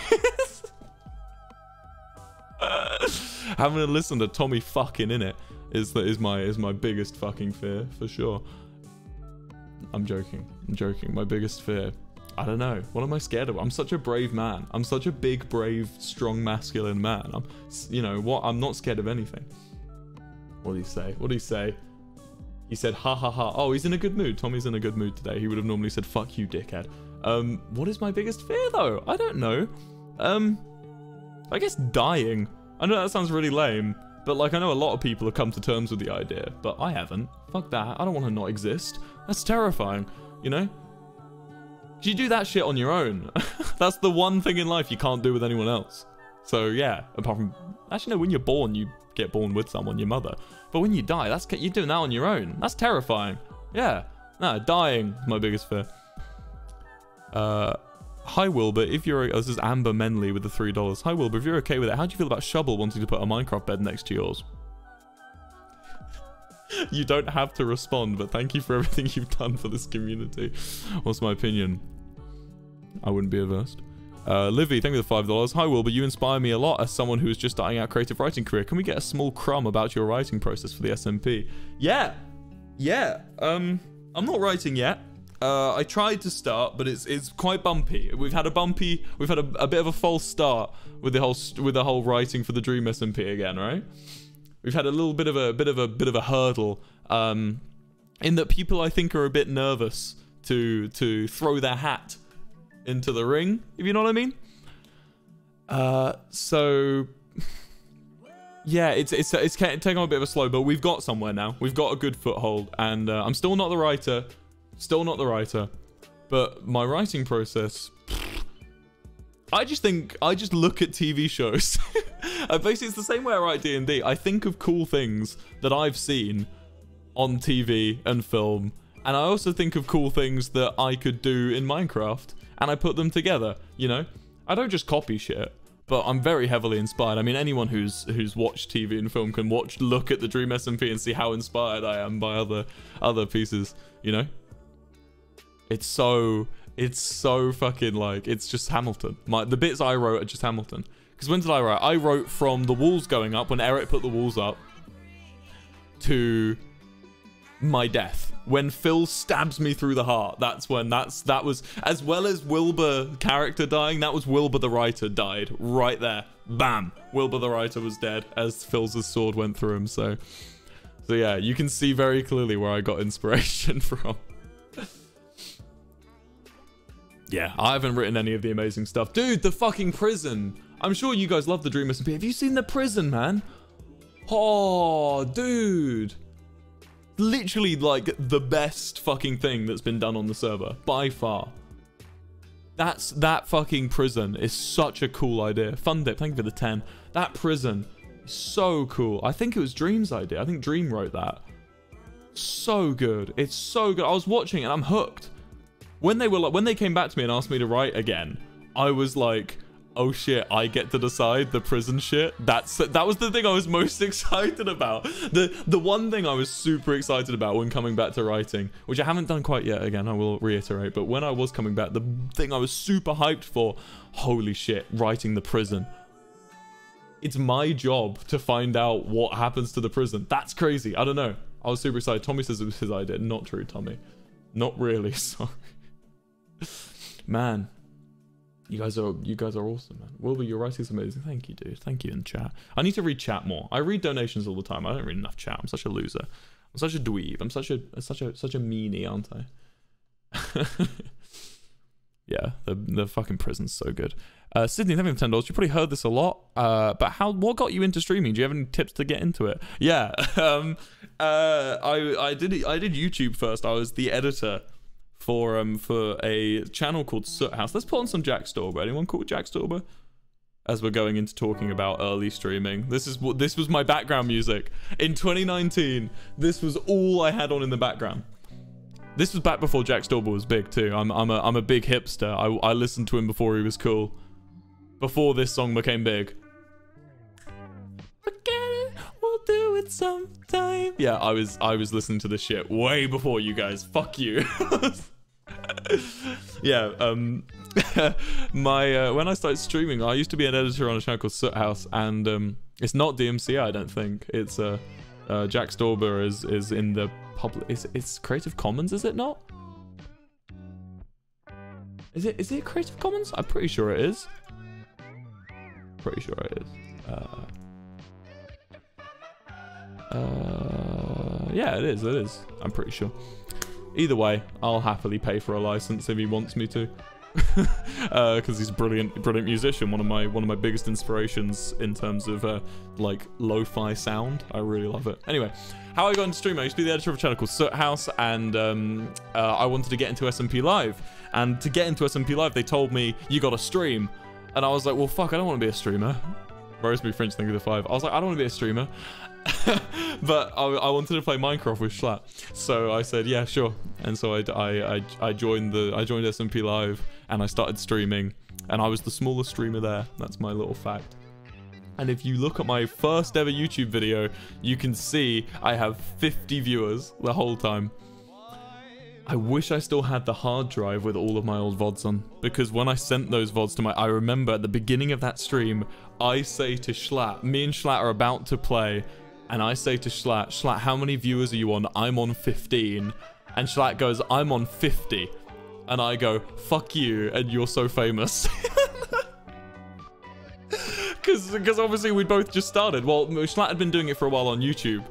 having to listen to Tommy fucking in it is, the, is, my, is my biggest fucking fear, for sure. I'm joking. I'm joking. My biggest fear. I don't know. What am I scared of? I'm such a brave man. I'm such a big, brave, strong, masculine man. I'm, you know, what? I'm not scared of anything. What did he say? What did he say? He said, ha ha ha. Oh, he's in a good mood. Tommy's in a good mood today. He would have normally said, fuck you, dickhead. Um, what is my biggest fear, though? I don't know. Um, I guess dying. I know that sounds really lame, but like, I know a lot of people have come to terms with the idea, but I haven't. Fuck that. I don't want to not exist. That's terrifying, you know? You do that shit on your own. That's the one thing in life you can't do with anyone else. So yeah, apart from, actually no, when you're born, you get born with someone, your mother. But when you die, that's, you're doing that on your own. That's terrifying. Yeah, no, dying is my biggest fear. Uh, hi Wilbur, if you're, oh, this is Amber Menley with the three dollars. Hi Wilbur, if you're okay with it, how do you feel about Shovel wanting to put a Minecraft bed next to yours? You don't have to respond, but thank you for everything you've done for this community. What's my opinion? I wouldn't be averse. Uh, Livy, thank you for the five dollars. Hi Wilbur, you inspire me a lot as someone who is just starting out creative writing career. Can we get a small crumb about your writing process for the S M P? Yeah, yeah. Um, I'm not writing yet. Uh, I tried to start, but it's it's quite bumpy. We've had a bumpy, we've had a, a bit of a false start with the whole with the whole writing for the Dream S M P again, right? We've had a little bit of a bit of a bit of a hurdle, um, in that people I think are a bit nervous to to throw their hat into the ring, if you know what I mean. Uh, so yeah, it's it's it's taking on a bit of a slow, but we've got somewhere now. We've got a good foothold, and uh, I'm still not the writer, still not the writer, but my writing process. I just think I just look at T V shows. uh, basically, it's the same way I write D and D. I think of cool things that I've seen on T V and film, and I also think of cool things that I could do in Minecraft. And I put them together, you know? I don't just copy shit, but I'm very heavily inspired. I mean, anyone who's who's watched T V and film can watch, look at the Dream S M P and see how inspired I am by other other pieces, you know? It's so, it's so fucking like, it's just Hamilton. My The bits I wrote are just Hamilton. Because when did I write? I wrote from the walls going up, when Eric put the walls up, to my death. When Phil stabs me through the heart, that's when that's that was, as well as Wilbur character dying, that was Wilbur the writer died right there. Bam, Wilbur the writer was dead as Phil's sword went through him. So so yeah, you can see very clearly where I got inspiration from. Yeah, I haven't written any of the amazing stuff. Dude, the fucking prison. I'm sure you guys love the Dream S M P. Have you seen the prison, man? Oh, dude. Literally like the best fucking thing that's been done on the server by far. That's that fucking prison is such a cool idea. Fundip, thank you for the ten. That prison is so cool. I think it was Dream's idea. I think Dream wrote that. So good. It's so good. I was watching and I'm hooked. When they were like, when they came back to me and asked me to write again, I was like, oh shit, I get to decide the prison shit. That's that was the thing I was most excited about. The the one thing I was super excited about when coming back to writing, which I haven't done quite yet, again, I will reiterate, but when I was coming back, the thing I was super hyped for, holy shit, writing the prison. it's my job to find out what happens to the prison. That's crazy. I don't know. I was super excited. Tommy says it was his idea. Not true, Tommy. Not really. Sorry. Man. You guys are you guys are awesome, man. Wilbur, your writing's amazing. Thank you, dude. Thank you in chat. I need to read chat more. I read donations all the time. I don't read enough chat. I'm such a loser. I'm such a dweeb. I'm such a such a such a meanie, aren't I? Yeah, the the fucking prison's so good. Uh, Sydney, thank you for ten dollars. You probably heard this a lot. Uh, but how what got you into streaming? Do you have any tips to get into it? Yeah. Um. Uh. I I did I did YouTube first. I was the editor for um for a channel called Soot House. Let's put on some Jack Stauber. Anyone called Jack Stauber? As we're going into talking about early streaming, this is what this was my background music in twenty nineteen. This was all I had on in the background. This was back before Jack Stauber was big too. I'm I'm a I'm a big hipster. I I listened to him before he was cool. Before this song became big. Forget it, we'll do it sometime. Yeah, I was I was listening to this shit way before you guys. Fuck you. Yeah, um my uh, when I started streaming, I used to be an editor on a channel called Soot House, and um it's not D M C A, I don't think. It's uh, uh Jack Stauber is is in the public, it's, it's Creative Commons, is it not? Is it is it Creative Commons? I'm pretty sure it is. Pretty sure it is. Uh Uh, yeah, it is, it is. I'm pretty sure. Either way, I'll happily pay for a license if he wants me to. uh, because he's a brilliant, brilliant musician. One of my, one of my biggest inspirations in terms of, uh, like, lo-fi sound. I really love it. Anyway, how I got into streaming, I used to be the editor of a channel called Soot House, and, um, uh, I wanted to get into S M P Live. And to get into S M P Live, they told me, you gotta stream. And I was like, well, fuck, I don't want to be a streamer. Rosemary French, thank you for the five. I was like, I don't want to be a streamer. But I, I wanted to play Minecraft with Schlatt, so I said yeah, sure. And so I, I, I, I joined the I joined S M P Live, and I started streaming, and I was the smallest streamer there. That's my little fact. And if you look at my first ever YouTube video, you can see I have fifty viewers the whole time. I wish I still had the hard drive with all of my old V O Ds on, because when I sent those V O Ds to my, I remember at the beginning of that stream, I say to Schlatt, me and Schlatt are about to play, and I say to Schlatt, Schlatt, how many viewers are you on? I'm on fifteen. And Schlatt goes, I'm on fifty. And I go, fuck you, and you're so famous. Because because obviously we both just started. Well, Schlatt had been doing it for a while on YouTube.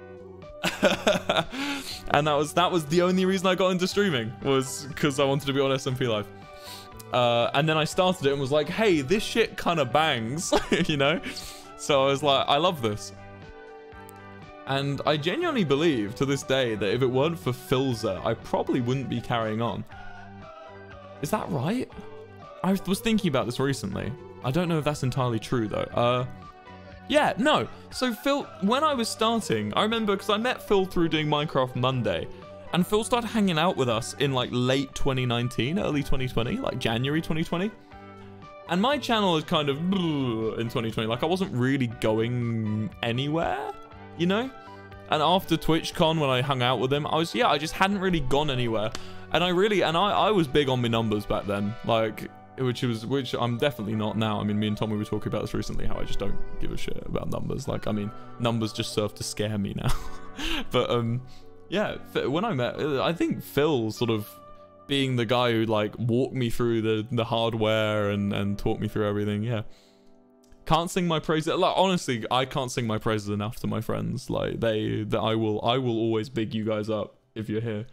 And that was that was the only reason I got into streaming, was because I wanted to be on S M P Live. Uh, and then I started it and was like, hey, this shit kind of bangs, you know? So I was like, I love this. And I genuinely believe to this day that if it weren't for Filza, I probably wouldn't be carrying on. Is that right? I was thinking about this recently. I don't know if that's entirely true though. Uh, yeah, no. So Phil, when I was starting, I remember because I met Phil through doing Minecraft Monday, and Phil started hanging out with us in like late twenty nineteen, early twenty twenty, like January twenty twenty. And my channel was kind of in twenty twenty, like I wasn't really going anywhere, you know? And after TwitchCon, when I hung out with him, I was, yeah, I just hadn't really gone anywhere. And I really, and I, I was big on my numbers back then, like, which was, which I'm definitely not now. I mean, me and Tommy were talking about this recently, how I just don't give a shit about numbers. Like, I mean, numbers just serve to scare me now. But, um, yeah, when I met, I think Phil sort of being the guy who, like, walked me through the, the hardware and, and taught me through everything, yeah. Can't sing my praises. Like, honestly, I can't sing my praises enough to my friends. Like, they, that I will, I will always big you guys up if you're here.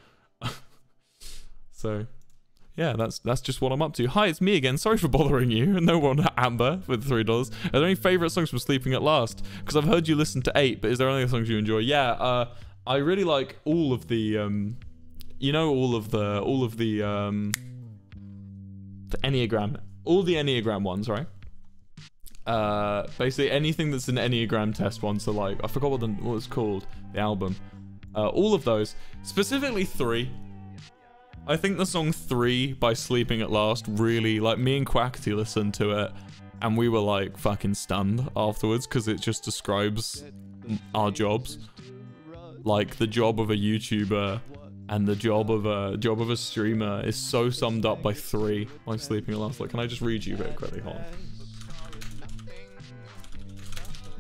So, yeah, that's that's just what I'm up to. Hi, it's me again. Sorry for bothering you. No one, Amber, with three dollars. Are there any favorite songs from Sleeping at Last? Because I've heard you listen to eight, but is there any songs you enjoy? Yeah, uh, I really like all of the, um, you know, all of the, all of the, um, the Enneagram, all the Enneagram ones, right? Uh, basically anything that's an Enneagram test one. So like, I forgot what the what it's called, the album. Uh, all of those, specifically three. I think the song Three by Sleeping at Last really, like, me and Quackity listened to it, and we were like fucking stunned afterwards because it just describes our jobs, like the job of a YouTuber and the job of a job of a streamer is so summed up by Three by Sleeping at Last. Like, can I just read you a bit quickly? Hold on.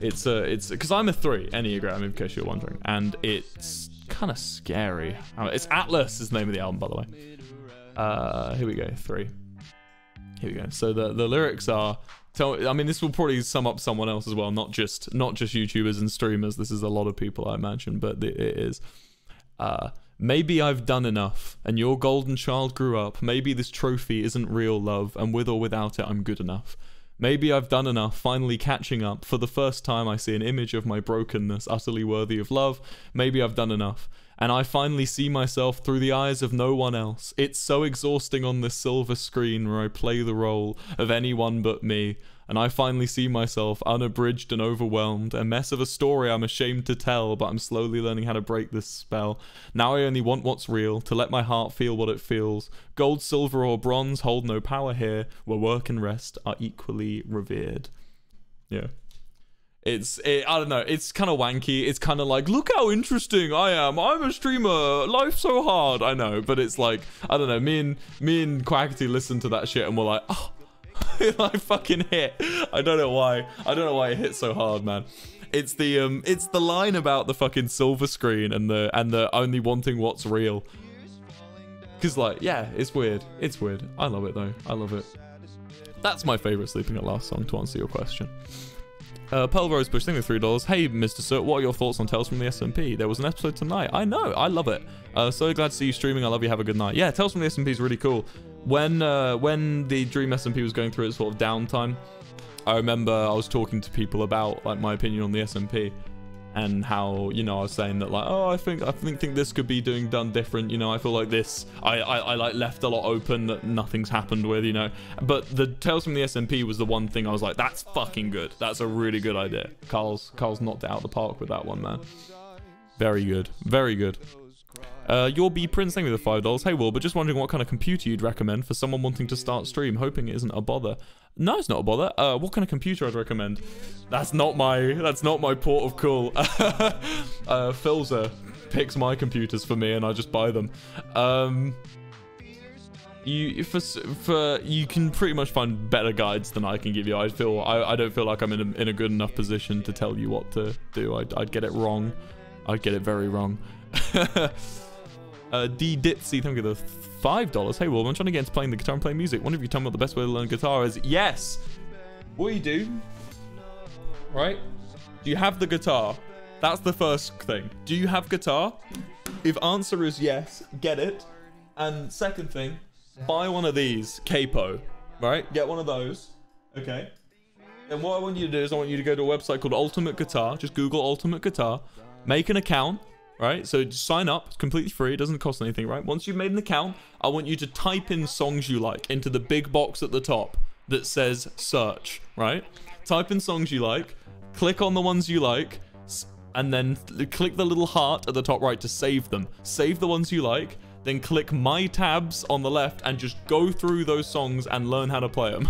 It's a, it's because I'm a three Enneagram, in case you're wondering, and it's kind of scary. Oh, it's Atlas is the name of the album, by the way. Uh, here we go, three. Here we go. So the the lyrics are. Tell, I mean, this will probably sum up someone else as well, not just not just YouTubers and streamers. This is a lot of people, I imagine, but it is. Uh, maybe I've done enough, and your golden child grew up. Maybe this trophy isn't real love, and with or without it, I'm good enough. Maybe I've done enough, finally catching up. For the first time, I see an image of my brokenness, utterly worthy of love. Maybe I've done enough. And I finally see myself through the eyes of no one else. It's so exhausting on this silver screen where I play the role of anyone but me. And I finally see myself unabridged and overwhelmed. A mess of a story I'm ashamed to tell, but I'm slowly learning how to break this spell. Now I only want what's real, to let my heart feel what it feels. Gold, silver, or bronze hold no power here, where work and rest are equally revered. Yeah. It's, it, I don't know, it's kind of wanky. It's kind of like, look how interesting I am. I'm a streamer. Life's so hard. I know, but it's like, I don't know, me and, me and Quackity listened to that shit and we're like, oh, it like fucking hit. I don't know why. I don't know why it hit so hard, man. It's the, um, it's the line about the fucking silver screen and the, and the only wanting what's real. Cause like, yeah, it's weird. It's weird. I love it though. I love it. That's my favorite Sleeping at Last song, to answer your question. Uh, Pearl Rose Bush, thank you for three dollars. Hey, Mister Soot, what are your thoughts on Tales from the S M P? There was an episode tonight. I know, I love it. Uh, so glad to see you streaming. I love you. Have a good night. Yeah, Tales from the S M P is really cool. When uh, when the Dream S M P was going through its sort of downtime, I remember I was talking to people about like my opinion on the S M P and how, you know, I was saying that like, oh, I think I think think this could be doing done different. You know, I feel like this, I, I, I like left a lot open that nothing's happened with, you know. But the Tales from the S M P was the one thing I was like, that's fucking good. That's a really good idea. Carl's Carl's knocked it out of the park with that one, man. Very good. Very good. Uh, your B Prince, thank you for the five dollars. Hey, Wilbur, just wondering what kind of computer you'd recommend for someone wanting to start stream, hoping it isn't a bother. No, it's not a bother. Uh, what kind of computer I'd recommend? That's not my, that's not my port of call. uh, Philza picks my computers for me and I just buy them. Um, you, for, for, you can pretty much find better guides than I can give you. I feel, I, I don't feel like I'm in a, in a good enough position to tell you what to do. I'd, I'd get it wrong. I'd get it very wrong. Uh, D Ditsy, thank you for the five dollars. Hey, Wilbur, I'm trying to get into playing the guitar and playing music. Wonder if you tell me what the best way to learn guitar is. Yes! We do. Right? Do you have the guitar? That's the first thing. Do you have guitar? If answer is yes, get it. And second thing, buy one of these. Capo. Right? Get one of those. Okay? And what I want you to do is I want you to go to a website called Ultimate Guitar. Just Google Ultimate Guitar. Make an account. Right, so just sign up. It's completely free. It doesn't cost anything, right? Once you've made an account, I want you to type in songs you like into the big box at the top that says search, right? Type in songs you like, click on the ones you like, and then click the little heart at the top right to save them. Save the ones you like, then click my tabs on the left and just go through those songs and learn how to play them.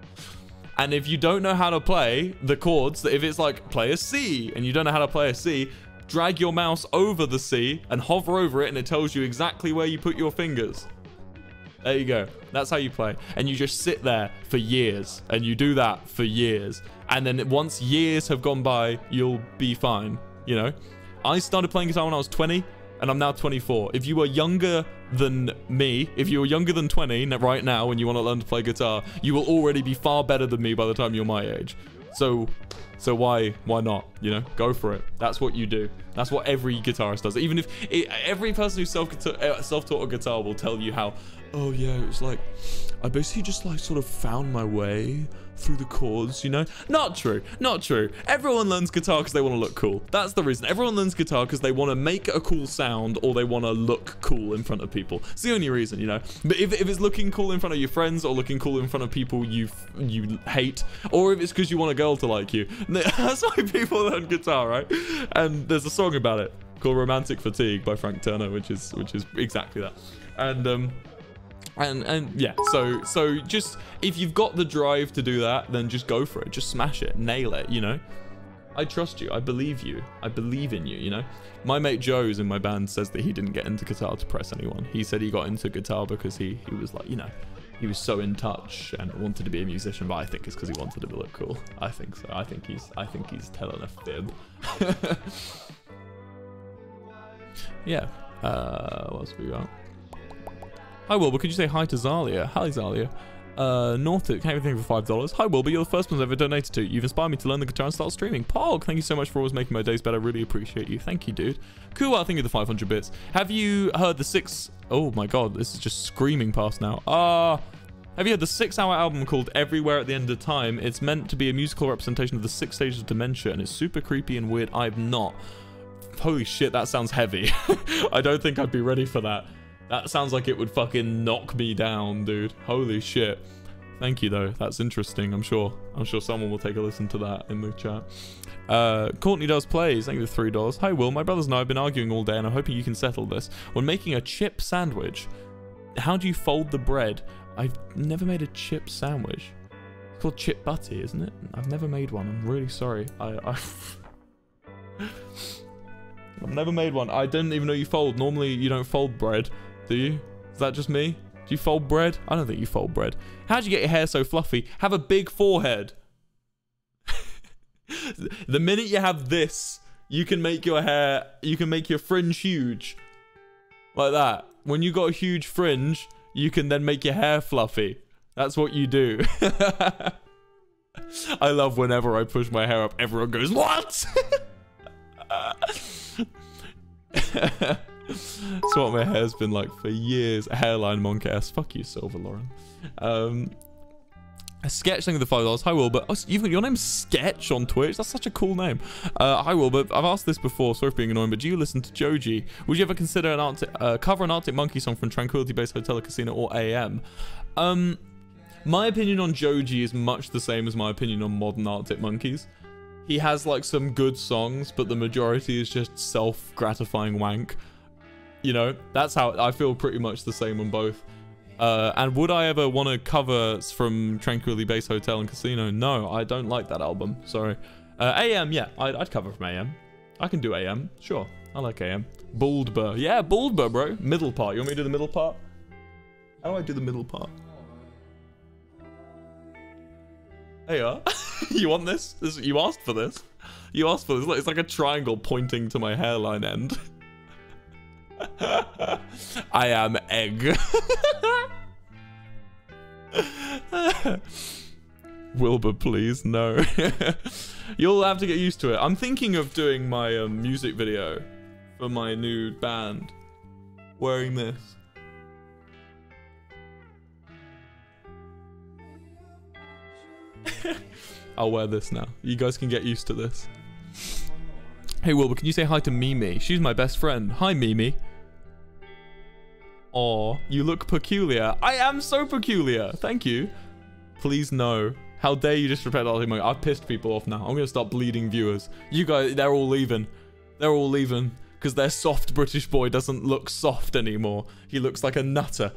And if you don't know how to play the chords, if it's like play a C and you don't know how to play a C, drag your mouse over the C and hover over it and it tells you exactly where you put your fingers. There you go. That's how you play. And you just sit there for years and you do that for years. And then once years have gone by, you'll be fine. You know, I started playing guitar when I was twenty and I'm now twenty-four. If you were younger than me, if you were younger than twenty right now and you want to learn to play guitar, you will already be far better than me by the time you're my age. So... So why, why not? You know, go for it. That's what you do. That's what every guitarist does. Even if it, every person who's self self-taught a guitar will tell you how, oh yeah, it was like, I basically just like sort of found my way through the chords, you know? Not true. Not true. Everyone learns guitar because they want to look cool. That's the reason. Everyone learns guitar because they want to make a cool sound or they want to look cool in front of people. It's the only reason, you know? But if, if it's looking cool in front of your friends or looking cool in front of people you you hate, or if it's because you want a girl to like you, that's why people learn guitar, right? And there's a song about it called Romantic Fatigue by Frank Turner, which is which is exactly that. And um And, and yeah, so so just, if you've got the drive to do that, then just go for it. Just smash it. Nail it, you know? I trust you. I believe you. I believe in you, you know? My mate Joe's in my band says that he didn't get into guitar to press anyone. He said he got into guitar because he, he was like, you know, he was so in touch and wanted to be a musician, but I think it's because he wanted to look cool. I think so. I think he's I think he's telling a fib. Yeah. Uh, what else we got? Hi Wilbur, could you say hi to Zalia? Hi Zalia. Uh, North, can everything for five dollars. Hi Wilbur, you're the first one I've ever donated to. You've inspired me to learn the guitar and start streaming. Pog, thank you so much for always making my days better. Really appreciate you. Thank you, dude. Cool, I think of the five hundred bits. Have you heard the six... Oh my god, this is just screaming past now. Ah... Uh, have you heard the six-hour album called Everywhere at the End of Time? It's meant to be a musical representation of the six stages of dementia, and it's super creepy and weird. I've not. Holy shit, that sounds heavy. I don't think I'd be ready for that. That sounds like it would fucking knock me down, dude. Holy shit. Thank you, though. That's interesting, I'm sure. I'm sure someone will take a listen to that in the chat. Uh, Courtney Does Plays. Thank you for three dollars. Hi, Will. My brothers and I have been arguing all day, and I'm hoping you can settle this. When making a chip sandwich, how do you fold the bread? I've never made a chip sandwich. It's called chip butty, isn't it? I've never made one. I'm really sorry. I... I I've never made one. I didn't even know you fold. Normally, you don't fold bread, do you? Is that just me? Do you fold bread? I don't think you fold bread. How'd you get your hair so fluffy? Have a big forehead. The minute you have this, you can make your hair, you can make your fringe huge. Like that. When you got a huge fringe, you can then make your hair fluffy. That's what you do. I love whenever I push my hair up, everyone goes, what? That's what my hair's been like for years. Hairline monk-ass. Fuck you, Silver Lauren. Um, a Sketch, thank you for the five dollars. Hi, Wilbur. Oh, you've got your name's Sketch on Twitch. That's such a cool name. Uh, hi, Wilbur. I've asked this before. Sorry for being annoying, but do you listen to Joji? Would you ever consider an Arctic, uh, cover an Arctic Monkey song from Tranquility Base Hotel, Casino, or A M? Um, my opinion on Joji is much the same as my opinion on modern Arctic Monkeys. He has like some good songs, but the majority is just self-gratifying wank. You know, that's how I feel pretty much the same on both. Uh, and would I ever want to cover from Tranquility Base Hotel and Casino? No, I don't like that album. Sorry. Uh, A M, yeah, I'd, I'd cover from A M. I can do A M, sure. I like A M. Baldbur, yeah, Baldbur, bro. Middle part. You want me to do the middle part? How do I do the middle part? There you are. You want this? this? You asked for this. You asked for this. It's like a triangle pointing to my hairline end. I am egg. Wilbur, please, no. You'll have to get used to it. I'm thinking of doing my um, music video for my new band wearing this. I'll wear this now. You guys can get used to this. Hey Wilbur, can you say hi to Mimi? She's my best friend. Hi Mimi. Aw, you look peculiar. I am so peculiar. Thank you. Please no. How dare you disrespect Arctic Monkey? I've pissed people off now. I'm gonna start bleeding viewers. You guys, they're all leaving. They're all leaving because their soft British boy doesn't look soft anymore. He looks like a nutter.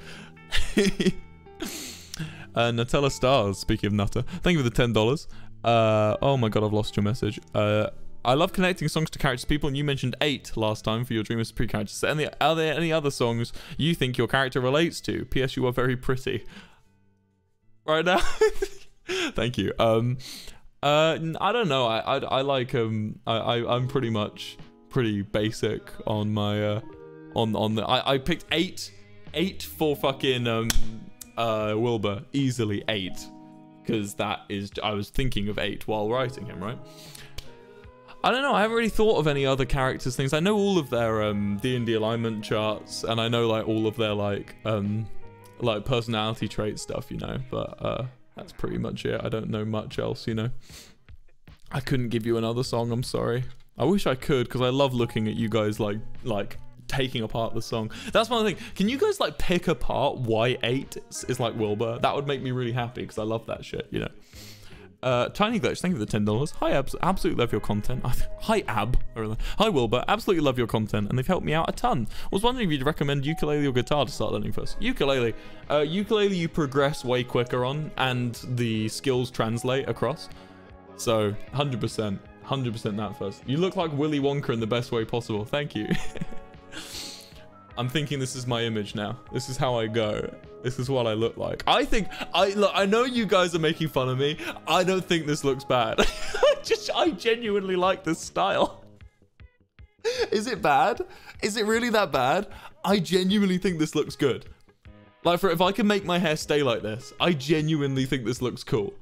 Uh, Nutella Stars, speaking of nutter. Thank you for the ten dollars. Uh, oh my god, I've lost your message. Uh, I love connecting songs to characters people, and you mentioned eight last time for your Dream is pre-characters. Any, are there any other songs you think your character relates to? P S You are very pretty. Right now? Thank you. Um, uh, I don't know. I, I, I like, um, I, I, I'm pretty much pretty basic on my, uh, on, on the, I, I picked eight, eight for fucking, um, Uh, Wilbur, easily eight, because that is, I was thinking of eight while writing him, right? I don't know, I haven't really thought of any other characters things. I know all of their um, D and D alignment charts, and I know like all of their like um, like personality trait stuff, you know, but uh, that's pretty much it. I don't know much else, you know. I couldn't give you another song, I'm sorry. I wish I could, because I love looking at you guys like, like, taking apart the song. That's one thing. Can you guys like pick apart why eight is, is like Wilbur? That would make me really happy because I love that shit, you know. Uh, Tiny Glitch, thank you for the ten dollars. Hi Abs, absolutely love your content. Hi Ab, hi Wilbur, absolutely love your content, and they've helped me out a ton. I was wondering if you'd recommend ukulele or guitar to start learning first. Ukulele, uh, ukulele you progress way quicker on, and the skills translate across. So one hundred percent, one hundred percent that first. You look like Willy Wonka in the best way possible. Thank you. I'm thinking this is my image now. This is how I go. This is what I look like. I think I look. I know you guys are making fun of me. I don't think this looks bad. I just, I genuinely like this style. Is it bad? Is it really that bad? I genuinely think this looks good. Like, for if I can make my hair stay like this, I genuinely think this looks cool.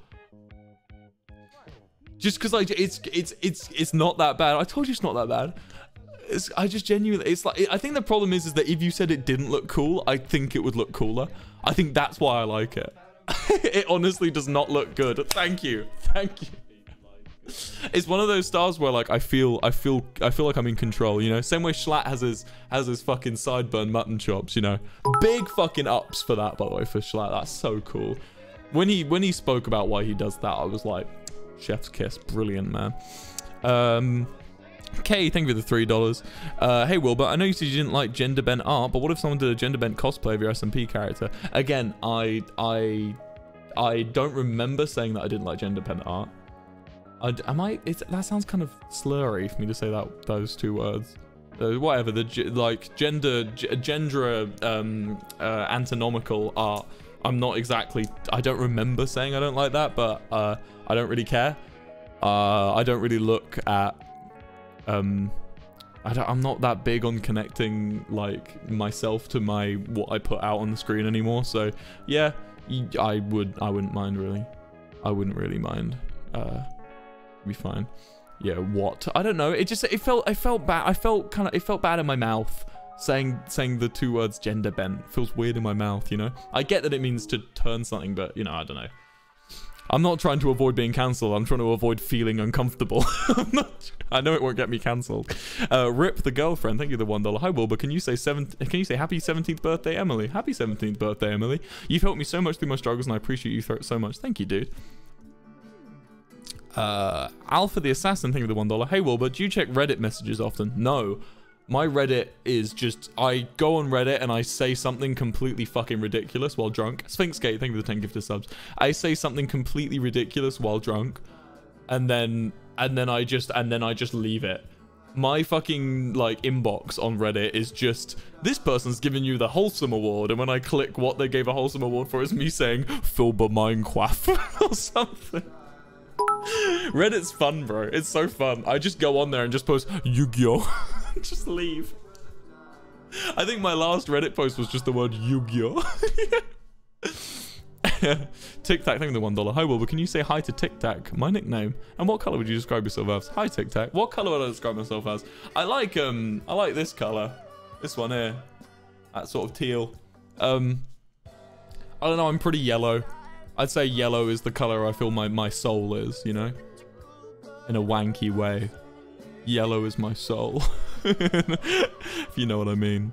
Just because I, it's, it's, it's, it's not that bad. I told you it's not that bad. It's, I just genuinely, it's like, I think the problem is, is that if you said it didn't look cool, I think it would look cooler. I think that's why I like it. It honestly does not look good. Thank you. Thank you. It's one of those styles where like I feel I feel I feel like I'm in control, you know. Same way Schlatt has his has his fucking sideburn mutton chops, you know. Big fucking ups for that, by the way, for Schlatt. That's so cool. When he when he spoke about why he does that, I was like, chef's kiss, brilliant, man. Um Okay, thank you for the three dollars. Uh, hey Wilbur, I know you said you didn't like gender bent art, but what if someone did a gender bent cosplay of your S M P character? Again, I I I don't remember saying that I didn't like gender bent art. I, am I? It's, that sounds kind of slurry for me to say that those two words. Uh, whatever the like gender, gender, um, uh, antinomical art. I'm not exactly. I don't remember saying I don't like that, but uh, I don't really care. Uh, I don't really look at. Um, I don't, I'm not that big on connecting like myself to my what I put out on the screen anymore. So yeah, I would. I wouldn't mind really. I wouldn't really mind. Uh, be fine. Yeah, what? I don't know. It just it felt I felt bad. I felt kind of it felt bad in my mouth saying saying the two words gender bent. It feels weird in my mouth, you know. I get that it means to turn something, but you know, I don't know. I'm not trying to avoid being cancelled. I'm trying to avoid feeling uncomfortable. I'm not, I know it won't get me cancelled. Uh, Rip the girlfriend. Thank you, the one dollar. Hi Wilbur. Can you say seven? Can you say happy seventeenth birthday, Emily? Happy seventeenth birthday, Emily. You've helped me so much through my struggles, and I appreciate you th so much. Thank you, dude. Uh, Alpha the Assassin, thank you for the one dollar. Hey Wilbur, do you check Reddit messages often? No. My Reddit is just, I go on Reddit and I say something completely fucking ridiculous while drunk. Sphinxgate, thank you for the ten gifted subs. I say something completely ridiculous while drunk. And then, and then I just, and then I just leave it. My fucking, like, inbox on Reddit is just, this person's giving you the Wholesome Award. And when I click what they gave a Wholesome Award for, it's me saying, Filber Minecraft or something. Reddit's fun, bro. It's so fun. I just go on there and just post Yu-Gi-Oh! Just leave. I think my last Reddit post was just the word Yu-Gi-Oh! Tic Tac, thank you for the one dollar. Hi Wilbur, can you say hi to Tic Tac, my nickname? And what color would you describe yourself as? Hi Tic Tac. What color would I describe myself as? I like um I like this color. This one here. That sort of teal. Um I don't know, I'm pretty yellow. I'd say yellow is the color I feel my, my soul is, you know? In a wanky way. Yellow is my soul. If you know what I mean.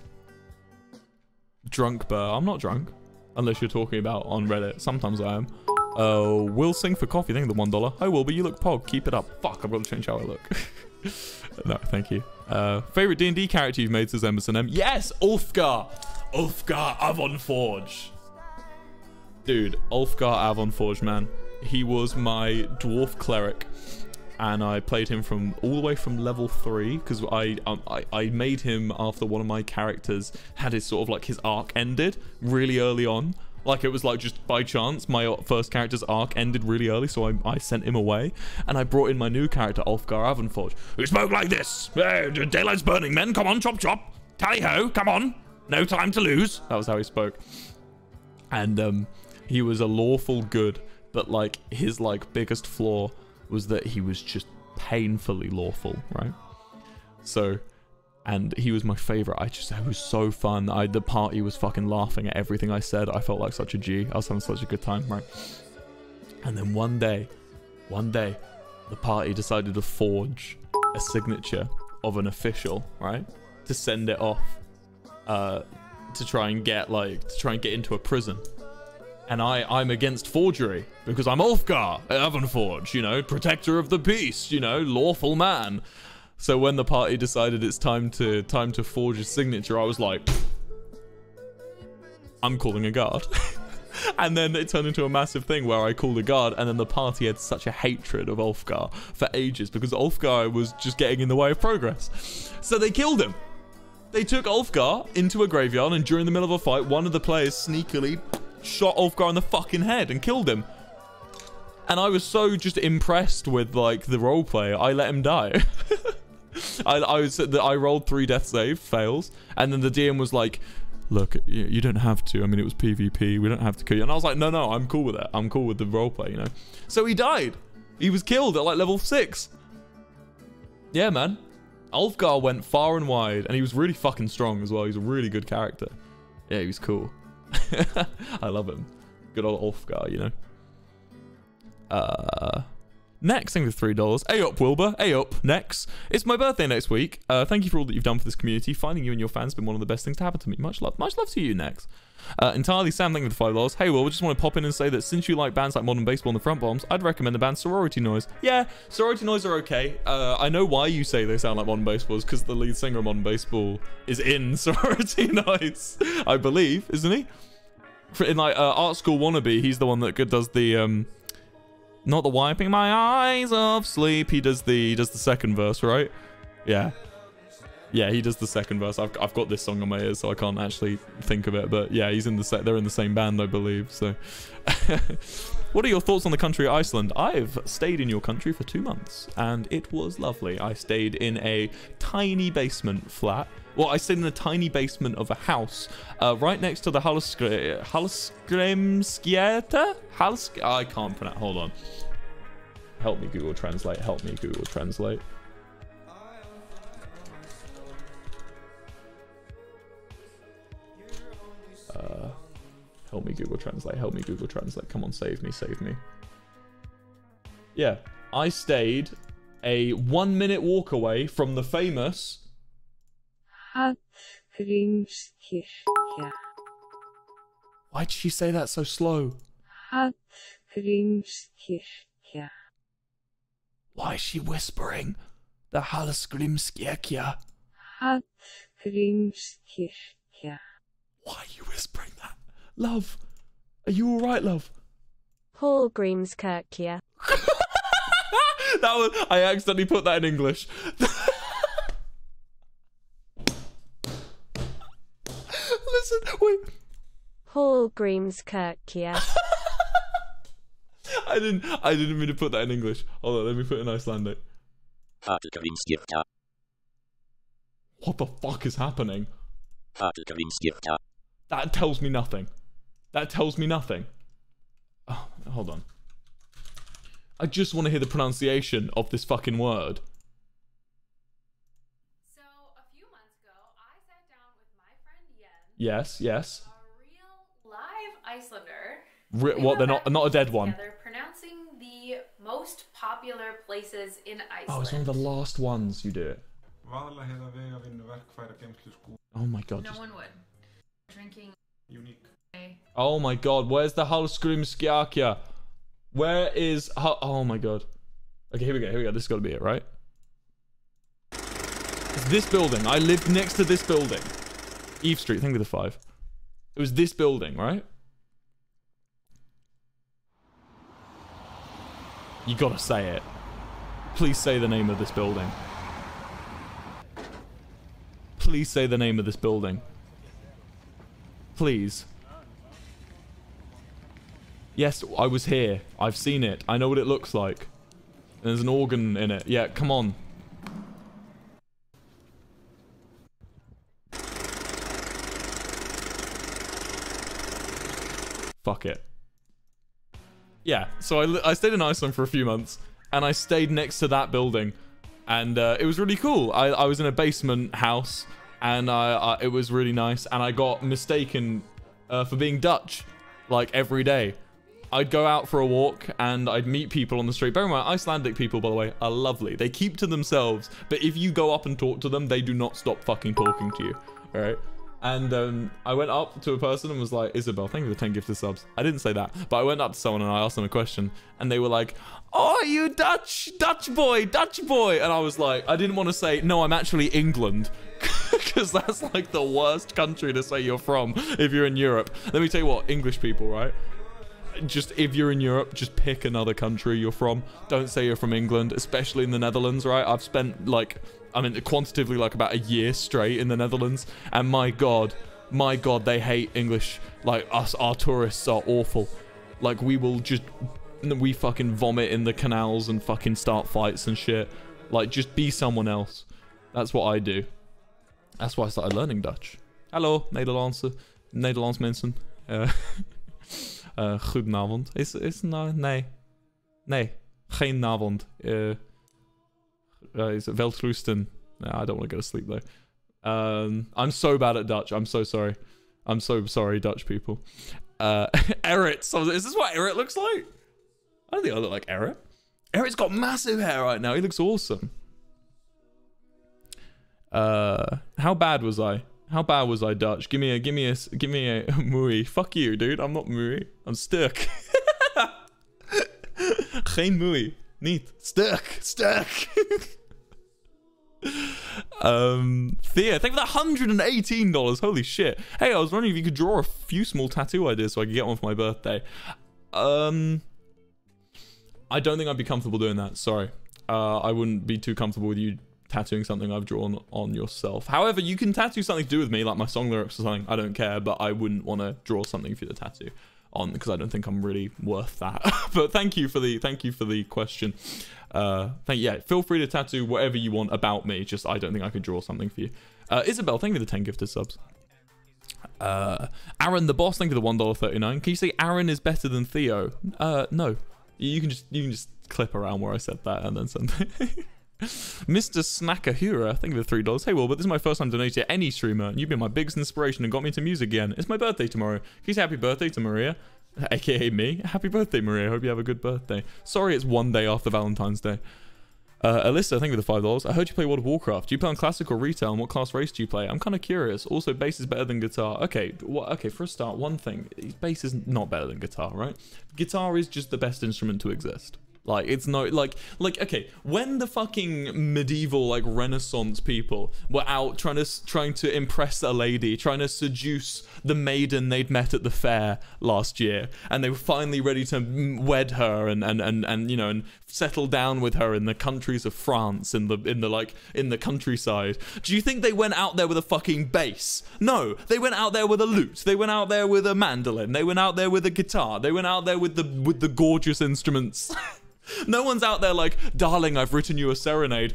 Drunk Burr. I'm not drunk. Unless you're talking about on Reddit. Sometimes I am. Uh, Will Sing for coffee. Thank you for the one dollar. Hi Wilbur, you look pog. Keep it up. Fuck, I've got to change how I look. No, thank you. Uh, favorite D and D character you've made, says Emerson M. Yes, Ulfgar. Ulfgar Avonforge. Dude, Ulfgar Avonforge, man. He was my dwarf cleric, and I played him from all the way from level three because I, um, I I made him after one of my characters had his sort of like his arc ended really early on. Like it was like just by chance my first character's arc ended really early, so I, I sent him away, and I brought in my new character Ulfgar Avonforge, who spoke like this: hey, daylight's burning, men. Come on, chop chop. Tally ho, come on. No time to lose. That was how he spoke, and um. He was a lawful good, but like his like biggest flaw was that he was just painfully lawful, right? So, and he was my favorite. I just, it was so fun. I the party was fucking laughing at everything I said. I felt like such a G. I was having such a good time, right? And then one day, one day, the party decided to forge a signature of an official, right? To send it off, uh, to try and get like to try and get into a prison. And I, I'm against forgery because I'm Ulfgar Avonforge, you know, protector of the peace, you know, lawful man. So when the party decided it's time to time to forge a signature, I was like, I'm calling a guard. And then it turned into a massive thing where I called a guard, and then the party had such a hatred of Ulfgar for ages because Ulfgar was just getting in the way of progress. So they killed him. They took Ulfgar into a graveyard, and during the middle of a fight, one of the players sneakily shot Ulfgar in the fucking head and killed him. And I was so just impressed with, like, the roleplay, I let him die. I, I, was, I rolled three death save, fails, and then the D M was like, look, you, you don't have to. I mean, it was PvP. We don't have to kill you. And I was like, no, no, I'm cool with it. I'm cool with the roleplay, you know? So he died. He was killed at, like, level six. Yeah, man. Ulfgar went far and wide, and he was really fucking strong as well. He's a really good character. Yeah, he was cool. I love him. Good old Ulfgar, you know. Uh, Next, thank you for three dollars. Hey up, Wilbur. Hey up, Next. It's my birthday next week. Uh, thank you for all that you've done for this community. Finding you and your fans has been one of the best things to happen to me. Much love. Much love to you, Next. Uh, entirely Sam, thank you for the five dollars. Hey, Will, we just want to pop in and say that since you like bands like Modern Baseball and the Front Bombs, I'd recommend the band Sorority Noise. Yeah, Sorority Noise are okay. Uh, I know why you say they sound like Modern Baseball is because the lead singer of Modern Baseball is in Sorority Noise, I believe, isn't he? For, in like uh, Art School Wannabe, he's the one that does the um, not the wiping my eyes of sleep. He does the he does the second verse, right? Yeah. Yeah, he does the second verse. I've, I've got this song on my ears, so I can't actually think of it. But yeah, he's in the set. They're in the same band, I believe. So, what are your thoughts on the country of Iceland? I've stayed in your country for two months, and it was lovely. I stayed in a tiny basement flat. Well, I stayed in a tiny basement of a house uh, right next to the Hallskrimskjæta. Halsk. I can't pronounce. Hold on. Help me, Google Translate. Help me, Google Translate. Uh, help me Google Translate, help me Google Translate. Come on, save me, save me. Yeah, I stayed a one minute walk away from the famous... Hallskrimskirkja. Why did she say that so slow? Hallskrimskirkja. Why is she whispering? The Hallskrimskirkja. Hallskrimskirkja. Why are you whispering that? Love, are you alright, love? Hallgrímskirkja. That was, I accidentally put that in English. Listen, wait. Hallgrímskirkja. I didn't, I didn't mean to put that in English. Hold on, let me put it in Icelandic. Hallgrímskirkja. What the fuck is happening? Hallgrímskirkja. That tells me nothing. That tells me nothing. Oh, hold on. I just want to hear the pronunciation of this fucking word. So, a few months ago, I sat down with my friend Yen. Yes, yes. A real live Icelander. Re what, they're not not a dead one? Together, pronouncing the most popular places in Iceland. Oh, it's one of the last ones you do it. Oh my god. No just... one would. Drinking. Unique. Oh my god, where's the Hallskrimskirkja? Where is... Oh my god. Okay, here we go, here we go. This has got to be it, right? It's this building. I lived next to this building. Eve Street, think of the five. It was this building, right? You gotta say it. Please say the name of this building. Please say the name of this building. Please. Yes, I was here. I've seen it. I know what it looks like. And there's an organ in it. Yeah, come on. Fuck it. Yeah, so I, I stayed in Iceland for a few months, and I stayed next to that building. And uh, it was really cool. I, I was in a basement house, and I, I, it was really nice. And I got mistaken uh, for being Dutch, like, every day. I'd go out for a walk, and I'd meet people on the street. Bear in mind, Icelandic people, by the way, are lovely. They keep to themselves, but if you go up and talk to them, they do not stop fucking talking to you, all right? And um, I went up to a person and was like, Isabel, thank you for the ten gifted subs. I didn't say that, but I went up to someone and I asked them a question, and they were like, oh, are you Dutch? Dutch boy, Dutch boy. And I was like, I didn't want to say, no, I'm actually England, because that's like the worst country to say you're from if you're in Europe. Let me tell you what, English people, right? just if you're in Europe, just pick another country you're from. Don't say you're from England, especially in the Netherlands, right? I've spent like, I mean, quantitatively like about a year straight in the Netherlands, and my God, my God, they hate English. Like us, our tourists are awful. Like we will just, we fucking vomit in the canals and fucking start fights and shit. Like just be someone else. That's what I do. That's why I started learning Dutch. Hallo, Nederlandse, Nederlands mensen. Uh, uh, goedenavond. Is is nou nee, nee, geen avond. Uh, uh, is it welterusten? No, I don't want to go to sleep though. Um, I'm so bad at Dutch. I'm so sorry. I'm so sorry, Dutch people. Uh, Erit. So is this what Erit looks like? I don't think I look like Erit. Erit's got massive hair right now. He looks awesome. Uh, how bad was I? How bad was I, Dutch? Give me a, give me a, give me a moei. Fuck you, dude. I'm not moei. I'm stuk. Geen moei. Niet. Stuk. Stuk. um, Thea, thank you for the one hundred eighteen dollars. Holy shit. Hey, I was wondering if you could draw a few small tattoo ideas so I could get one for my birthday. Um, I don't think I'd be comfortable doing that. Sorry. Uh, I wouldn't be too comfortable with you tattooing something I've drawn on yourself. However, you can tattoo something to do with me, like my song lyrics or something. I don't care, but I wouldn't want to draw something for you to tattoo on because I don't think I'm really worth that. But thank you for the thank you for the question. Uh, thank yeah. Feel free to tattoo whatever you want about me. Just I don't think I could draw something for you. Uh, Isabel, thank you for the ten gifted subs. Uh, Aaron the boss, thank you for the one dollar thirty-nine. Can you say Aaron is better than Theo? Uh, no. You can just you can just clip around where I said that and then something. Mister Snackahura, thank you for the three dollars. Hey, Will, but this is my first time donating to any streamer, and you've been my biggest inspiration and got me into music again. It's my birthday tomorrow. Can you say happy birthday to Maria? A K A me. Happy birthday, Maria. Hope you have a good birthday. Sorry it's one day after Valentine's Day. Uh, Alyssa, thank you for the five dollars. I heard you play World of Warcraft. Do you play on classic or retail, and what class race do you play? I'm kind of curious. Also, bass is better than guitar. Okay, what, okay, for a start, one thing. Bass is not better than guitar, right? Guitar is just the best instrument to exist. Like, it's no, like, like, okay, when the fucking medieval, like, Renaissance people were out trying to, trying to impress a lady, trying to seduce the maiden they'd met at the fair last year, and they were finally ready to wed her and, and, and, and, you know, and settle down with her in the countries of France, in the, in the, like, in the countryside, do you think they went out there with a fucking bass? No, they went out there with a lute, they went out there with a mandolin, they went out there with a guitar, they went out there with the, with the gorgeous instruments. No one's out there like, darling, I've written you a serenade.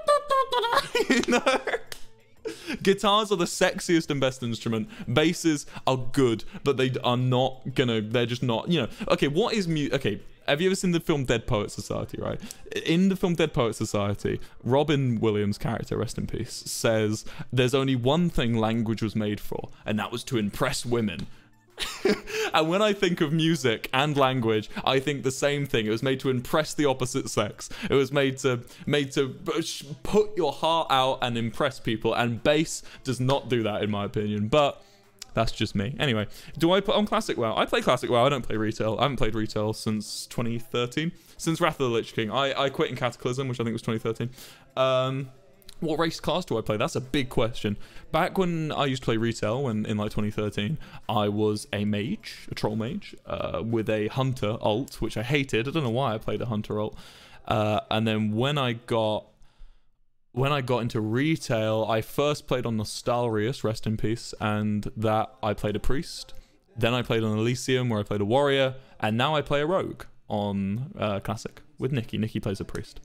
You know? Guitars are the sexiest and best instrument. Basses are good, but they are not gonna, they're just not, you know. Okay, what is mu- okay, have you ever seen the film Dead Poet Society, right? In the film Dead Poet Society, Robin Williams' character, rest in peace, says there's only one thing language was made for, and that was to impress women. And when I think of music and language, I think the same thing. It was made to impress the opposite sex. It was made to made to put your heart out and impress people, and bass does not do that in my opinion, but that's just me. Anyway, do I put on Classic WoW? I play Classic WoW. I don't play retail. I haven't played retail since twenty thirteen, since Wrath of the Lich King. I, I quit in Cataclysm, which I think was twenty thirteen. Um What race class do I play? That's a big question. Back when I used to play retail, when in like twenty thirteen, I was a mage, a troll mage, uh, with a hunter ult, which I hated. I don't know why I played a hunter ult. Uh, and then when I got when I got into retail, I first played on Nostalrius, rest in peace, and that I played a priest. Then I played on Elysium, where I played a warrior, and now I play a rogue on uh, Classic with Nikki. Nikki plays a priest.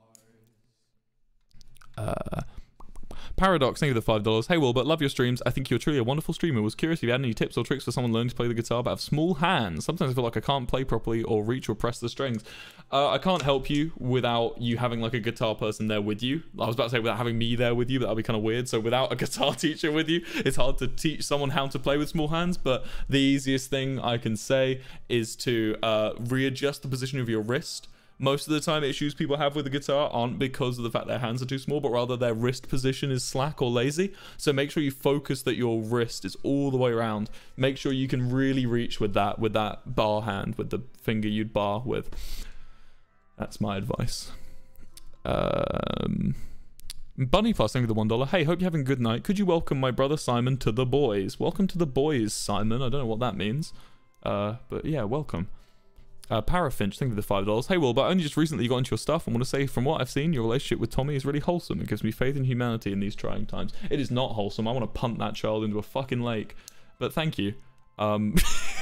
Uh, Paradox, thank you for the five dollars. Hey Wilbur, love your streams. I think you're truly a wonderful streamer. Was curious if you had any tips or tricks for someone learning to play the guitar but have small hands. Sometimes I feel like I can't play properly or reach or press the strings. Uh, I can't help you without you having like a guitar person there with you. I was about to say without having me there with you, but that'd be kind of weird. So without a guitar teacher with you, it's hard to teach someone how to play with small hands. But the easiest thing I can say is to uh, readjust the position of your wrist. Most of the time, issues people have with the guitar aren't because of the fact their hands are too small, but rather their wrist position is slack or lazy. So make sure you focus that your wrist is all the way around. Make sure you can really reach with that, with that bar hand, with the finger you'd bar with. That's my advice. Um, Bunny Plus, thank you for the one dollar. Hey, hope you're having a good night. Could you welcome my brother Simon to the boys? Welcome to the boys, Simon. I don't know what that means. Uh, but yeah, welcome. Uh, Parafinch, thank you for the five dollars. Hey, Wilbur, I only just recently got into your stuff and want to say, from what I've seen, your relationship with Tommy is really wholesome. It gives me faith in humanity in these trying times. It is not wholesome. I want to punt that child into a fucking lake. But thank you. Um,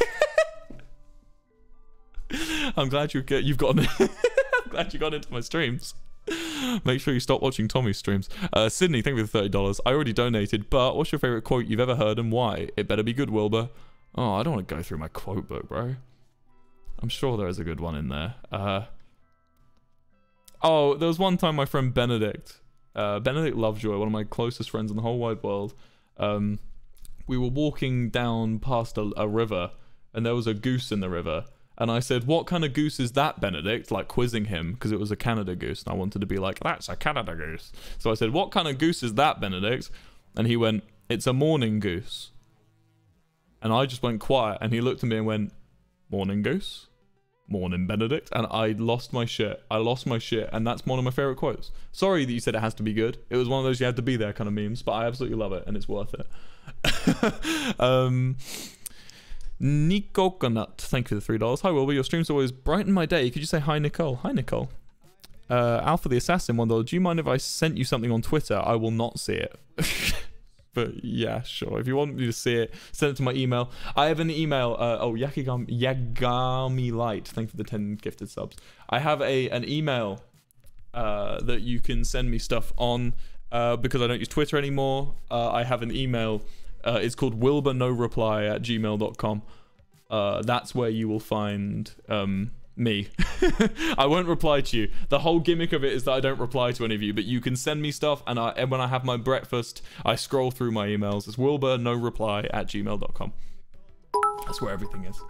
I'm glad you get, you've gotten... I'm glad you got into my streams. Make sure you stop watching Tommy's streams. Uh, Sydney, thank you for the thirty dollars. I already donated, but what's your favourite quote you've ever heard and why? It better be good, Wilbur. Oh, I don't want to go through my quote book, bro. I'm sure there is a good one in there. Uh, oh, there was one time my friend Benedict, uh, Benedict Lovejoy, one of my closest friends in the whole wide world, um, we were walking down past a, a river, and there was a goose in the river. And I said, what kind of goose is that, Benedict? Like quizzing him, because it was a Canada goose. And I wanted to be like, that's a Canada goose. So I said, what kind of goose is that, Benedict? And he went, it's a morning goose. And I just went quiet. And he looked at me and went, morning goose? Morning, Benedict. And I lost my shit. I lost my shit. And that's one of my favorite quotes. Sorry that you said it has to be good. It was one of those you had to be there kind of memes. But I absolutely love it. And it's worth it. um... Nico Coconut, thank you for the three dollars. Hi, Wilbur, your streams always brighten my day. Could you say hi, Nicole? Hi, Nicole. Uh, Alpha the Assassin, one dollar. Do you mind if I sent you something on Twitter? I will not see it. But yeah, sure. If you want me to see it, send it to my email. I have an email. Uh, oh, Yakigami, Yagami Light, thank you for the ten gifted subs. I have a an email uh, that you can send me stuff on uh, because I don't use Twitter anymore. Uh, I have an email. Uh, it's called wilbur no reply at gmail dot com. Uh, that's where you will find um, me. I won't reply to you. The whole gimmick of it is that I don't reply to any of you, but you can send me stuff, and, I, and when I have my breakfast, I scroll through my emails. It's wilbur no reply at gmail dot com. That's where everything is.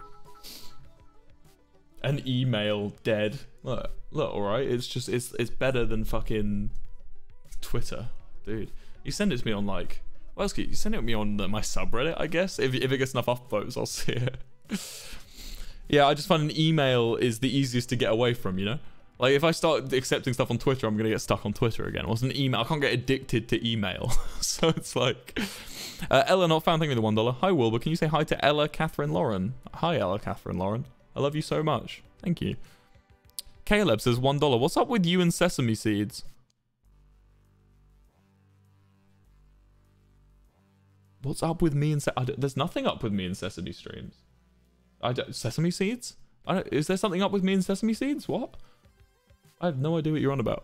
An email dead. Look, look, all right. It's just it's it's better than fucking Twitter, dude. You send it to me on like. Well, that's good. You send it to me on my subreddit, I guess. If, if it gets enough upvotes, I'll see it. Yeah, I just find an email is the easiest to get away from, you know? Like, if I start accepting stuff on Twitter, I'm going to get stuck on Twitter again. It wasn't an email. I can't get addicted to email. So it's like... Uh, Ella not found, thank you for the one dollar. Hi, Wilbur. Can you say hi to Ella Catherine Lauren? Hi, Ella Catherine Lauren. I love you so much. Thank you. Caleb says one dollar. What's up with you and sesame seeds? What's up with me and Se- I don't, there's nothing up with me and Sesame streams. I don't, Sesame seeds? I don't, is there something up with me and Sesame seeds? What? I have no idea what you're on about.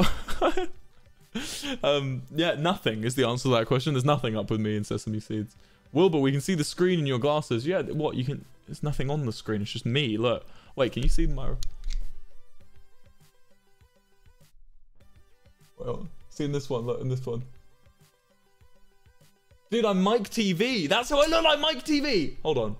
um, yeah, nothing is the answer to that question. There's nothing up with me and Sesame seeds. Wilbur, we can see the screen in your glasses. Yeah, what? You can. There's nothing on the screen. It's just me. Look. Wait, can you see my? Well, see in this one. Look in this one. Dude, I'm Mike T V. That's how I look like Mike T V. Hold on.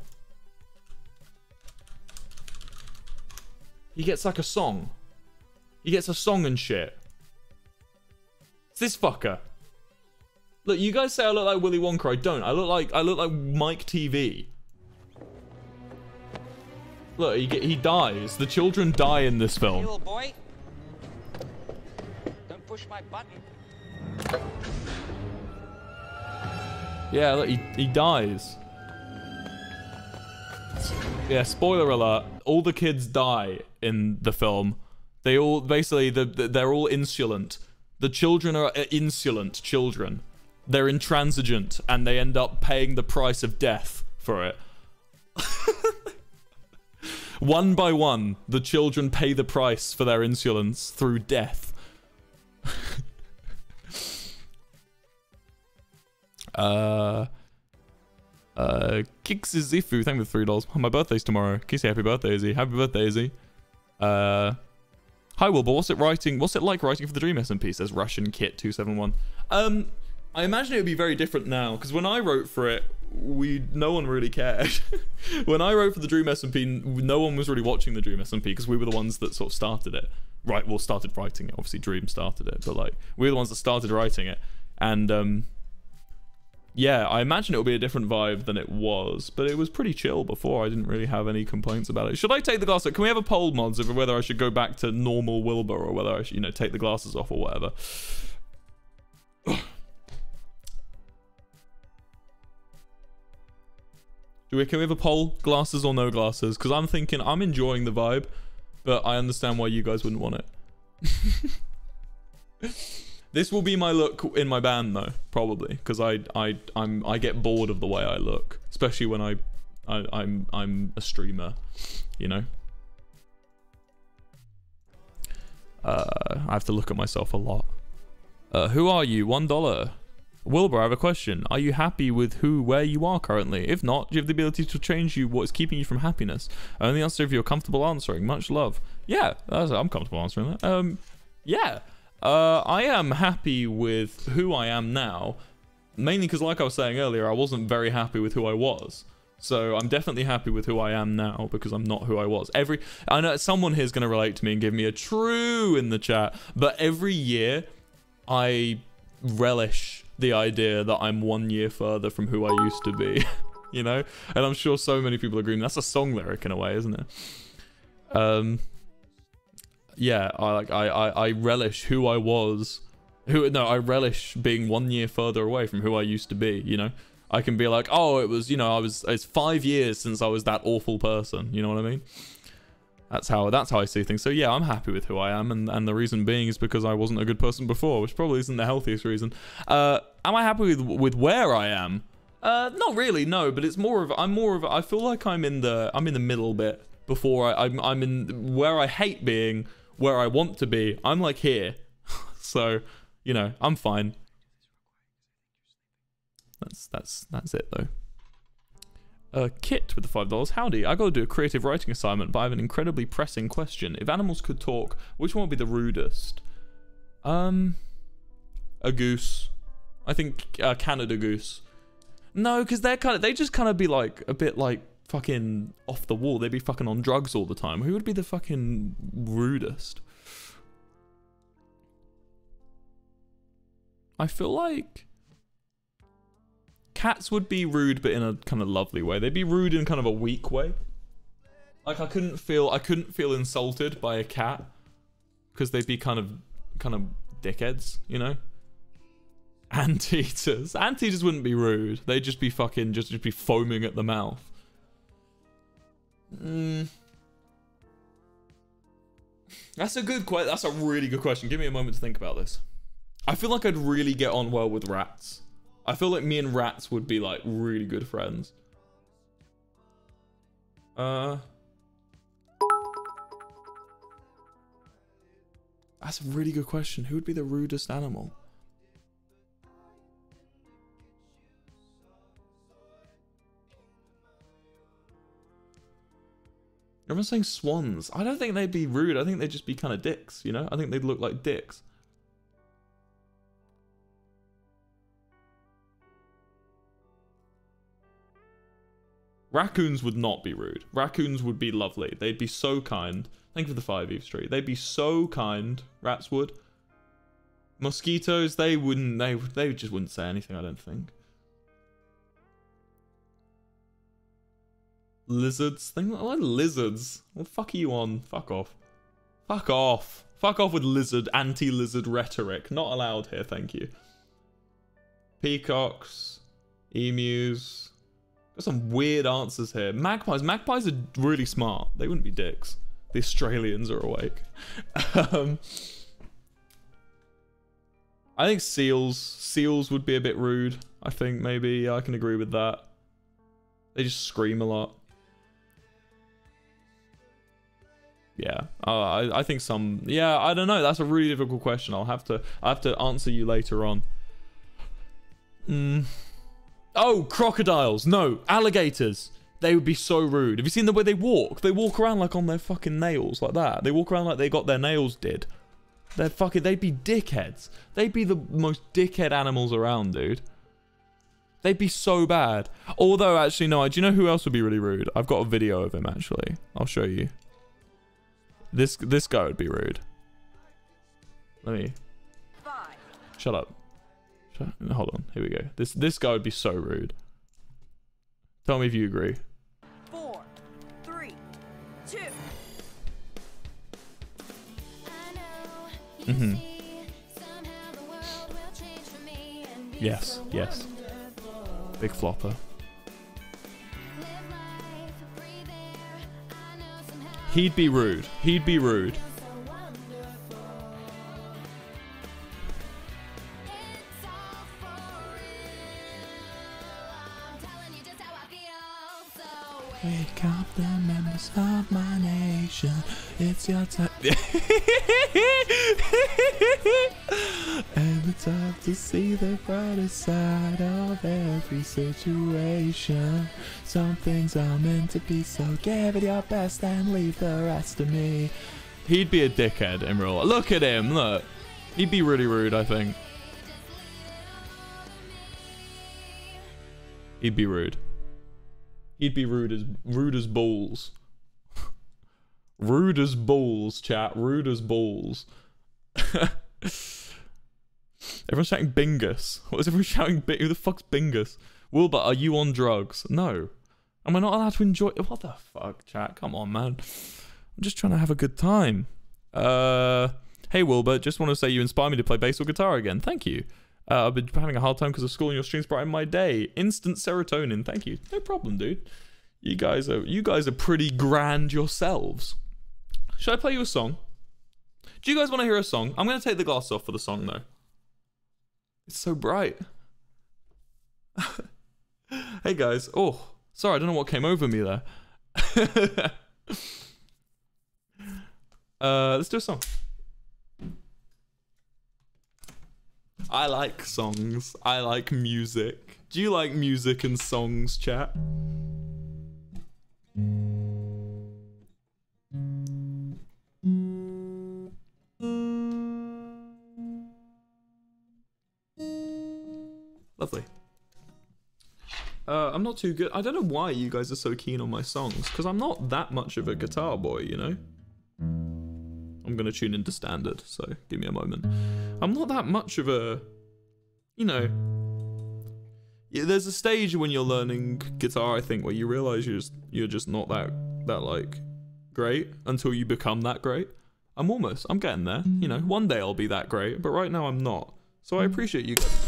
He gets like a song. He gets a song and shit. It's this fucker. Look, you guys say I look like Willy Wonka. I don't. I look like I look like Mike T V. Look, he get, he dies. The children die in this film. Hey, little boy. Don't push my button. Yeah, look, he, he dies. Yeah, spoiler alert. All the kids die in the film. They all, basically, the, the, they're all insolent. The children are insolent children. They're intransigent, and they end up paying the price of death for it. One by one, the children pay the price for their insolence through death. Uh, uh, Kixizifu, thank you for three dollars. Oh, my birthday's tomorrow. Can you say happy birthday, Izzy? Happy birthday, Izzy. Uh, hi, Wilbur. What's it writing? What's it like writing for the Dream S M P? Says Russian Kit two seven one. Um, I imagine it would be very different now because when I wrote for it, we no one really cared. When I wrote for the Dream S M P, no one was really watching the Dream S M P because we were the ones that sort of started it. Right, well, started writing it. Obviously, Dream started it, but like we were the ones that started writing it, and um. Yeah, I imagine it will be a different vibe than it was, but it was pretty chill before. I didn't really have any complaints about it. Should I take the glasses? Can we have a poll, mods, over whether I should go back to normal Wilbur or whether I should, you know, take the glasses off or whatever? Do we, can we have a poll? Glasses or no glasses? Because I'm thinking I'm enjoying the vibe. but I understand why you guys wouldn't want it. This will be my look in my band though, probably, because I I I'm I get bored of the way I look, especially when I, I I'm I'm a streamer, you know. Uh, I have to look at myself a lot. Uh, who are you? One dollar. Wilbur, I have a question. Are you happy with who, where you are currently? If not, do you have the ability to change you what is keeping you from happiness? Only answer if you're comfortable answering. Much love. Yeah, that's, I'm comfortable answering that. Um, yeah. Uh, I am happy with who I am now. Mainly because, like I was saying earlier, I wasn't very happy with who I was. So I'm definitely happy with who I am now because I'm not who I was. Every I know someone here is going to relate to me and give me a true in the chat. But every year, I relish the idea that I'm one year further from who I used to be, you know? And I'm sure so many people agree. That's a song lyric in a way, isn't it? Um, yeah, I like I, I I relish who I was. Who no, I relish being one year further away from who I used to be. You know, I can be like, oh, it was you know I was it's five years since I was that awful person. You know what I mean? That's how that's how I see things. So yeah, I'm happy with who I am, and and the reason being is because I wasn't a good person before, which probably isn't the healthiest reason. Uh, am I happy with with where I am? Uh, not really, no. But it's more of I'm more of I feel like I'm in the I'm in the middle bit before I, I'm I'm in where I hate being, where I want to be. I'm like here, so you know I'm fine. That's that's that's it though. Uh, Kit with the five dollars. Howdy, I gotta do a creative writing assignment, but I have an incredibly pressing question. If animals could talk, which one would be the rudest? Um, a goose. I think uh, Canada goose. No, because they're kind of, they just kind of be like, a bit like fucking off the wall. They'd be fucking on drugs all the time. Who would be the fucking rudest? I feel like cats would be rude, but in a kind of lovely way. They'd be rude in kind of a weak way. Like I couldn't feel, I couldn't feel insulted by a cat because they'd be kind of, kind of dickheads, you know. Anteaters, anteaters wouldn't be rude. They'd just be fucking, just, just be foaming at the mouth. Mm. That's a good question. That's a really good question. Give me a moment to think about this. I feel like I'd really get on well with rats. I feel like me and rats would be like really good friends. Uh, that's a really good question. Who would be the rudest animal? Everyone's saying swans. I don't think they'd be rude. I think they'd just be kind of dicks, you know? I think they'd look like dicks. Raccoons would not be rude. Raccoons would be lovely. They'd be so kind. Thank you for the five Eve Street. They'd be so kind. Rats would. Mosquitoes, they wouldn't. They they just wouldn't say anything. I don't think. Lizards. Think like lizards. What the fuck are you on? Fuck off. Fuck off. Fuck off with lizard anti-lizard rhetoric. Not allowed here. Thank you. Peacocks, emus. Got some weird answers here. Magpies. Magpies are really smart. They wouldn't be dicks. The Australians are awake. um, I think seals. Seals would be a bit rude. I think maybe. Yeah, I can agree with that. They just scream a lot. Yeah, uh, I, I think some. Yeah, I don't know. That's a really difficult question. I'll have to. I have to answer you later on. Hmm. Oh, crocodiles. No, alligators. They would be so rude. Have you seen the way they walk? They walk around like on their fucking nails like that. They walk around like they got their nails did. They're fucking, they'd be dickheads. They'd be the most dickhead animals around, dude. They'd be so bad. Although, actually, no, do you know who else would be really rude? I've got a video of him, actually. I'll show you. This, this guy would be rude. Let me... Five. Shut up. Hold on, here we go. This this guy would be so rude. Tell me if you agree. Four, three, two. Mm-hmm. Yes, yes. Big flopper. He'd be rude. He'd be rude. Wake up the members of my nation. It's your time. And it's time to see the brighter side of every situation. Some things are meant to be, so give it your best and leave the rest to me. He'd be a dickhead in real life. Look at him, look. He'd be really rude, I think. He'd be rude. He'd be rude as rude as balls. Rude as balls, chat. Rude as balls. Everyone's shouting Bingus. What is everyone shouting? Bing Who the fuck's Bingus? Wilbur, are you on drugs? No. Am I not allowed to enjoy? What the fuck, chat? Come on, man. I'm just trying to have a good time. Uh, hey, Wilbur. Just want to say you inspire me to play bass or guitar again. Thank you. Uh, I've been having a hard time because of school and your streams brighten my day. Instant serotonin. Thank you. No problem, dude. You guys are you guys are pretty grand yourselves. Should I play you a song? Do you guys want to hear a song? I'm going to take the glass off for the song, though. It's so bright. Hey, guys. Oh, sorry. I don't know what came over me there. uh, let's do a song. I like songs. I like music. Do you like music and songs, chat? Lovely. Uh, I'm not too good. I don't know why you guys are so keen on my songs, because I'm not that much of a guitar boy, you know? I'm going to tune into standard, so give me a moment. I'm not that much of a, you know, yeah, there's a stage when you're learning guitar, I think, where you realize you're just, you're just not that, that, like, great until you become that great. I'm almost, I'm getting there, you know, one day I'll be that great, but right now I'm not. So I appreciate you guys.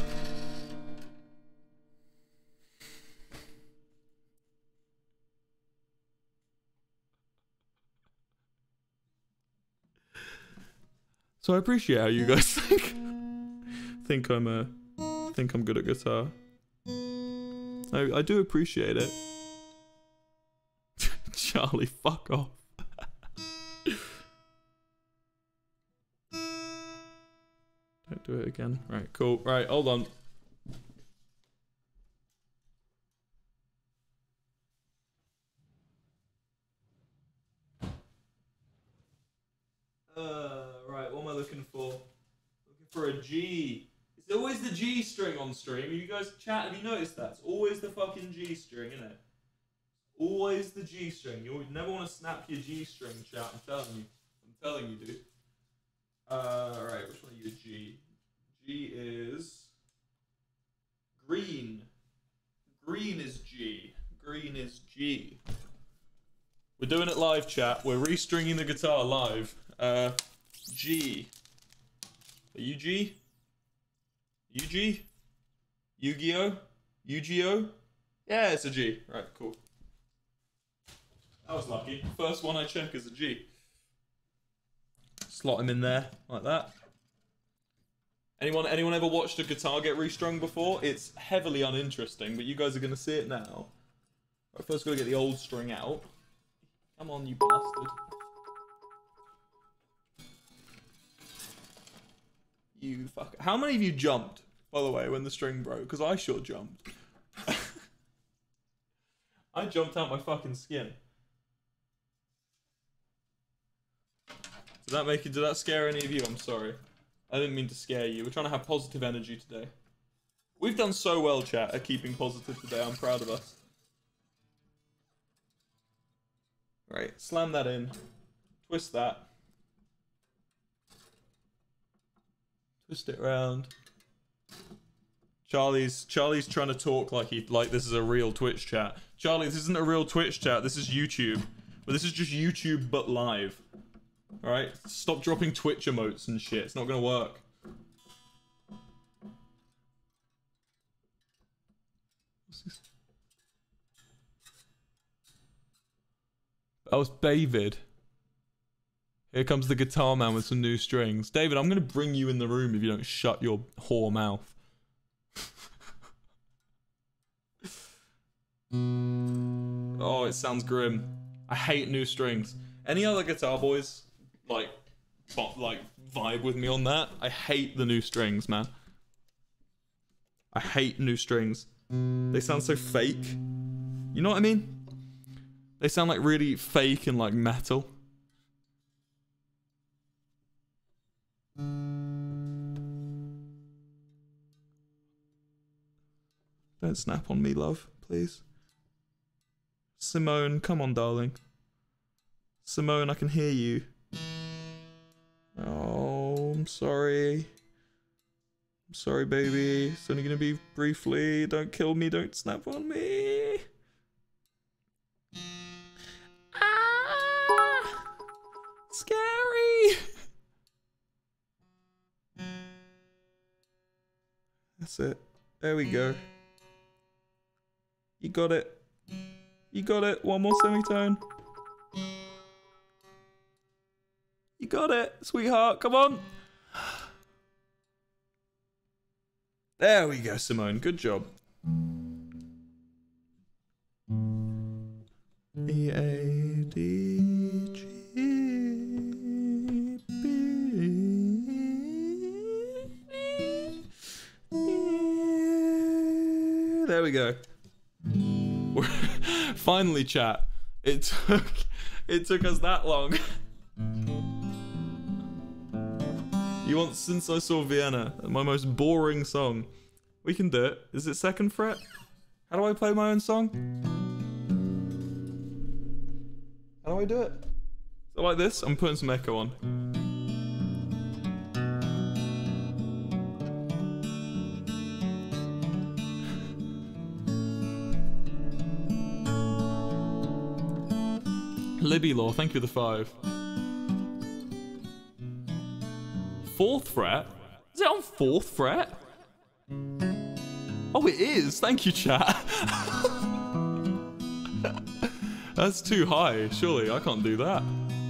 So I appreciate how you guys think think I'm a uh, think I'm good at guitar. I I do appreciate it. Charlie, fuck off. Don't do it again. Right, cool. Right, hold on. Uh, right, what am I looking for? Looking for a G. It's always the G string on stream. You guys chat, have you noticed that? It's always the fucking G string, isn't it? Always the G string. You never want to snap your G string, chat. I'm telling you. I'm telling you, dude. Uh, right, which one are you? G. G is green. Green is G. Green is G. We're doing it live, chat. We're restringing the guitar live. Uh, G. Are you G? You G? Yu-Gi-Oh? Yu-Gi-Oh? Yeah, it's a G. Right, cool. That was lucky. First one I check is a G. Slot him in there, like that. Anyone anyone ever watched a guitar get restrung before? It's heavily uninteresting, but you guys are going to see it now. Right, first got to get the old string out. Come on, you bastard. You fuck. How many of you jumped, by the way, when the string broke? Because I sure jumped. I jumped out my fucking skin. Did that make you? Did that scare any of you? I'm sorry. I didn't mean to scare you. We're trying to have positive energy today. We've done so well, chat, at keeping positive today. I'm proud of us. Right, slam that in. Twist that. Twist it around. Charlie's Charlie's trying to talk like he like this is a real Twitch chat. Charlie, this isn't a real Twitch chat. This is YouTube. But this is just YouTube but live. Alright? Stop dropping Twitch emotes and shit. It's not gonna work. What's this? That was David. Here comes the guitar man with some new strings. David, I'm gonna bring you in the room if you don't shut your whore mouth. Oh, it sounds grim. I hate new strings. Any other guitar boys like, like vibe with me on that? I hate the new strings, man. I hate new strings. They sound so fake. You know what I mean? They sound like really fake and like metal. Don't snap on me, love, please. Simone, come on, darling. Simone, I can hear you. Oh, I'm sorry. I'm sorry, baby. It's only gonna be briefly. Don't kill me, don't snap on me. Ah! Scary! That's it. There we go. You got it. You got it. One more semitone. You got it, sweetheart. Come on. There we go, Simone. Good job. E A D G B. There we go. Finally, chat. It took it took us that long. You want Since I Saw Vienna, my most boring song. We can do it. Is it second fret? How do I play my own song? How do I do it? Is it like this? I'm putting some echo on. Libby Law, thank you for the five. Fourth fret? Is it on fourth fret? Oh, it is. Thank you, chat. That's too high. Surely I can't do that.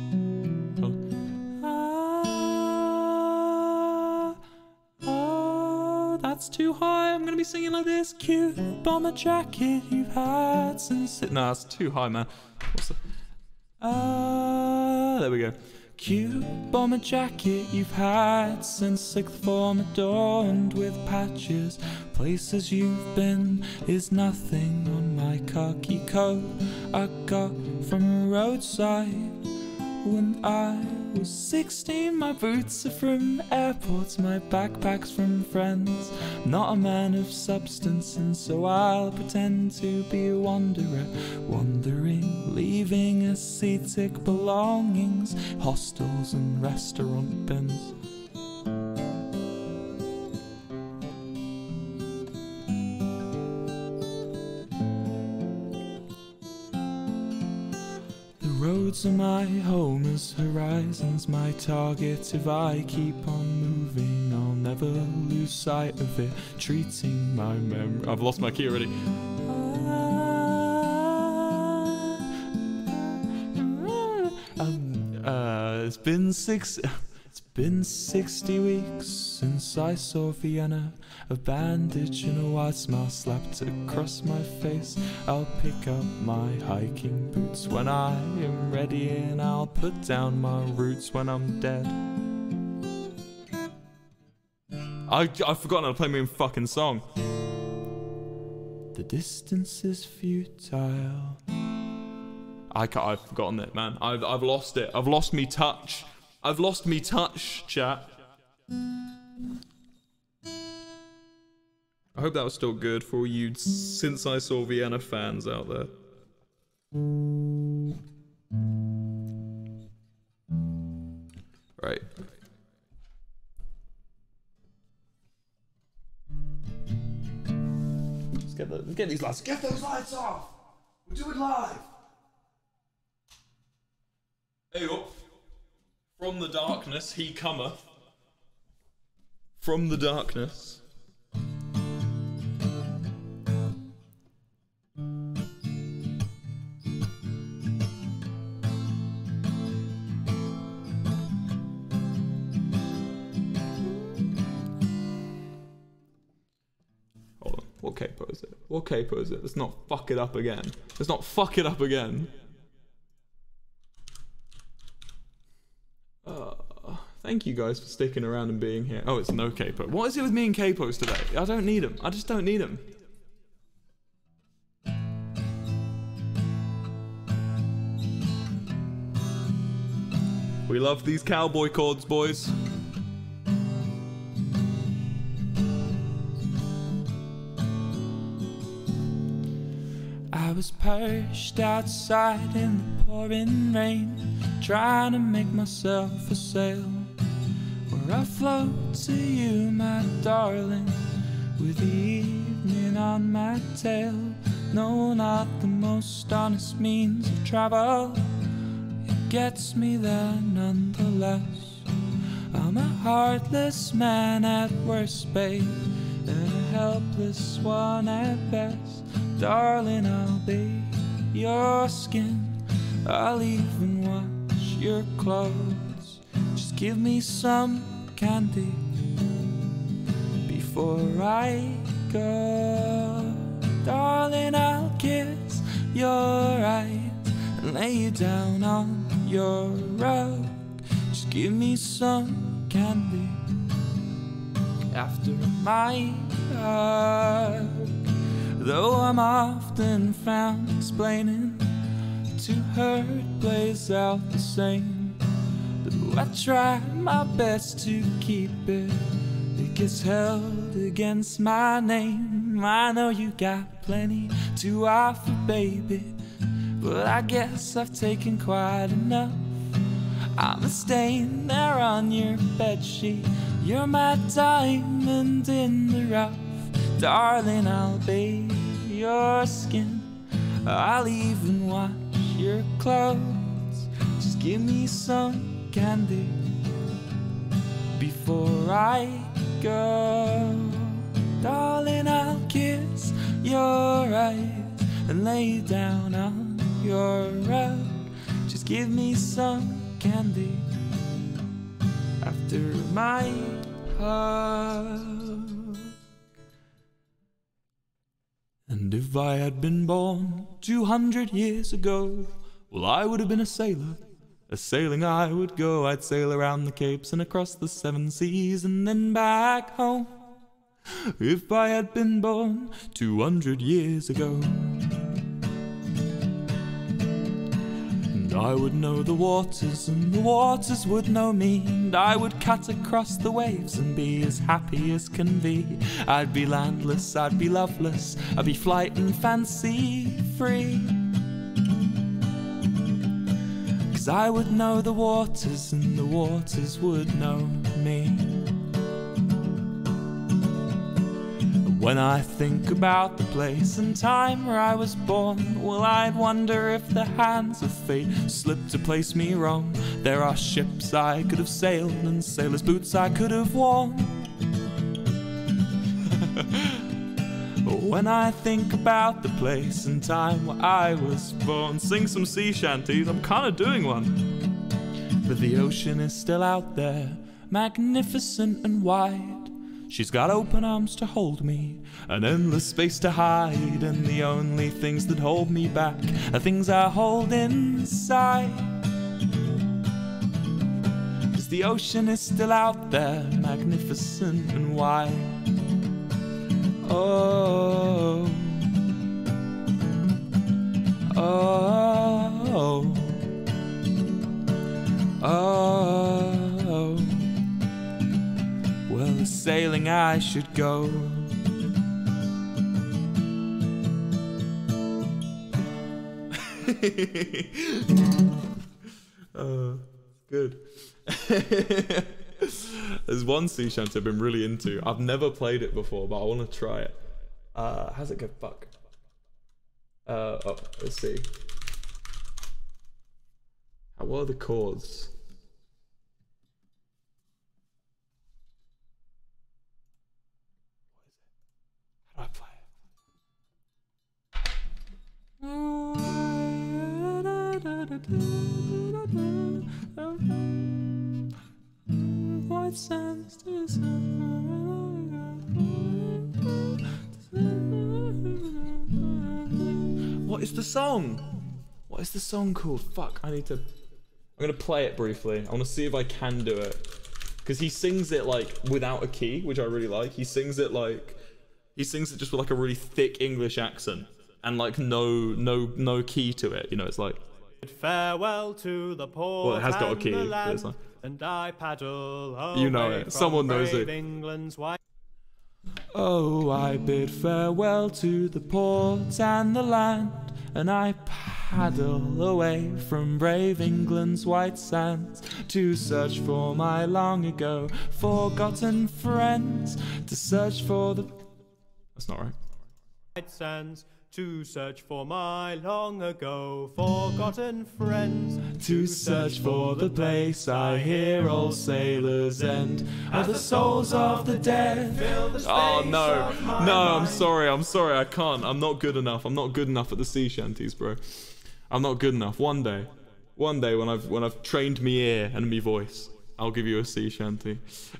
Oh, oh, that's too high. I'm gonna be singing like this. Cute bomber jacket you've had since it. Nah, it's too high, man. What's the... Ah, uh, there we go. Cute bomber jacket you've had since sixth form, adorned with patches. Places you've been is nothing on my khaki coat I got from a roadside when I was sixteen. My boots are from airports, my backpack's from friends. I'm not a man of substance, and so I'll pretend to be a wanderer, wandering, leaving ascetic belongings, hostels and restaurant bins. Roads are my home as horizons, my target. If I keep on moving, I'll never lose sight of it. Treating my memory. I've lost my key already. Um, uh, it's been six. It's been sixty weeks since I saw Vienna. A bandage and a wide smile slapped across my face. I'll pick up my hiking boots when I am ready, and I'll put down my roots when I'm dead. I, I've forgotten how to play my own fucking song. The distance is futile. I can't, I've forgotten it, man. I've, I've lost it. I've lost me touch. I've lost me touch, chat. I hope that was still good for all you Since I Saw Vienna fans out there. Right. Let's get, the, let's get these lights. Get those lights off! We'll do it live! Hey up. From the darkness he cometh. From the darkness. What capo is it? What capo is it? Let's not fuck it up again. Let's not fuck it up again. Uh, thank you guys for sticking around and being here. Oh, it's no capo. What is it with me and capos today? I don't need them. I just don't need them. We love these cowboy chords, boys. I was perched outside in the pouring rain, trying to make myself a sail, where I float to you, my darling, with the evening on my tail. No, not the most honest means of travel, it gets me there nonetheless. I'm a heartless man at worst, babe, and a helpless one at best. Darling, I'll be your skin, I'll even wash your clothes. Just give me some candy before I go. Darling, I'll kiss your eyes and lay you down on your rug. Just give me some candy after my hug. Though I'm often found explaining to her it plays out the same, but I try my best to keep it. It gets held against my name. I know you got plenty to offer, baby, but I guess I've taken quite enough. I'm a stain there on your bedsheet, you're my diamond in the rough. Darling, I'll bathe your skin, I'll even wash your clothes. Just give me some candy before I go. Darling, I'll kiss your eyes and lay you down on your rug. Just give me some candy after my hug. And if I had been born two hundred years ago, well, I would have been a sailor. A sailing I would go. I'd sail around the capes and across the seven seas and then back home. If I had been born two hundred years ago, and I would know the waters and the waters would know me, and I would cut across the waves and be as happy as can be. I'd be landless, I'd be loveless, I'd be flight and fancy free, 'cause I would know the waters and the waters would know me. When I think about the place and time where I was born, well, I'd wonder if the hands of fate slipped to place me wrong. There are ships I could have sailed and sailor's boots I could have worn. When I think about the place and time where I was born, sing some sea shanties, I'm kinda doing one. But the ocean is still out there, magnificent and wide. She's got open arms to hold me, an endless space to hide, and the only things that hold me back are things I hold inside. 'Cause the ocean is still out there, magnificent and wide. Oh, oh, oh, oh. Well, the sailing I should go. uh, good. There's one sea shanty I've been really into. I've never played it before, but I want to try it. Uh, how's it go? Fuck. Uh, oh, let's see. What are the chords? How do I play it? White sands to What is the song? What is the song called? Fuck, I need to... I'm gonna play it briefly. I wanna see if I can do it. Because he sings it like without a key, which I really like. He sings it like... He sings it just with like a really thick English accent. And like no, no, no key to it. You know, it's like... Farewell to the port. Well, it has got a key, and the but it's land, like... and I paddle You know away it. from Someone knows brave it. England's white. Oh, I bid farewell to the port and the land, and I paddle away from brave England's white sands to search for my long ago forgotten friends, to search for the... That's not right. White sands, to search for my long ago forgotten friends, To search for the place I hear old sailors end, as the souls of the dead fill the space. Oh no, no, I'm sorry, I'm sorry, I can't. I'm not good enough. I'm not good enough at the sea shanties, bro. I'm not good enough. One day, one day when I've when I've trained me ear and me voice, I'll give you a sea shanty.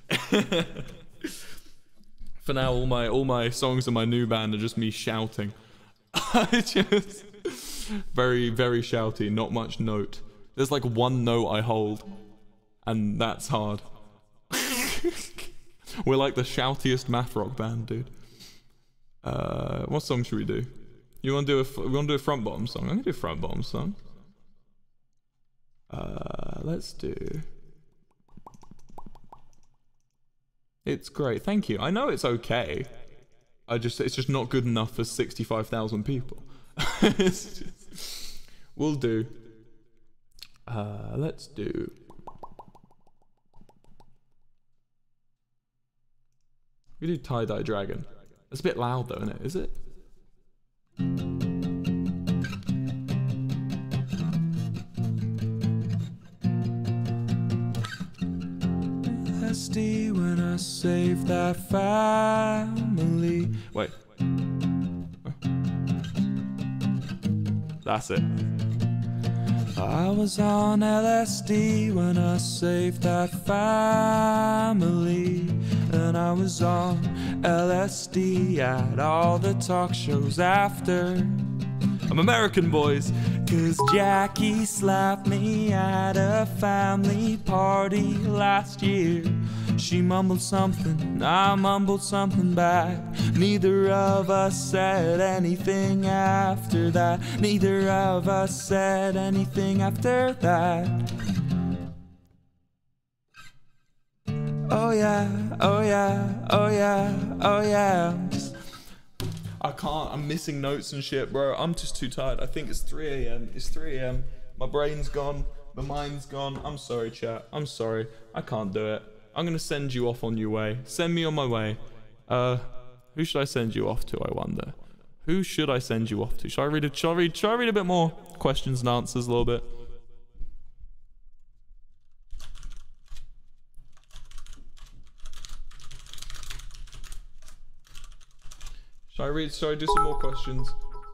For now, all my all my songs in my new band are just me shouting. I just very very shouty, not much note. There's like one note I hold, and that's hard. We're like the shoutiest math rock band, dude. Uh, what song should we do? You want to do a we want to do a front bottom song? I'm gonna do a front bottom song. Uh, let's do. It's great, thank you. I know it's okay. I just it's just not good enough for sixty-five thousand people. just, we'll do. Uh, let's do. We do tie-dye dragon. It's a bit loud though, isn't it? Is it? When I save that family. Wait. That's it. I was on L S D when I saved that family. And I was on L S D at all the talk shows after. I'm American, boys, cause Jackie slapped me at a family party last year. She mumbled something, I mumbled something back. Neither of us said anything after that. Neither of us said anything after that. Oh yeah, oh yeah, oh yeah, oh yeah. I can't, I'm missing notes and shit, bro. I'm just too tired. I think it's three A M It's three A M My brain's gone, my mind's gone. I'm sorry, chat. I'm sorry. I can't do it. I'm gonna send you off on your way. Send me on my way. Uh, who should I send you off to, I wonder? Who should I send you off to? Should I read a, should I read, should I read a bit more questions and answers a little bit? Should I read, should I do some more questions?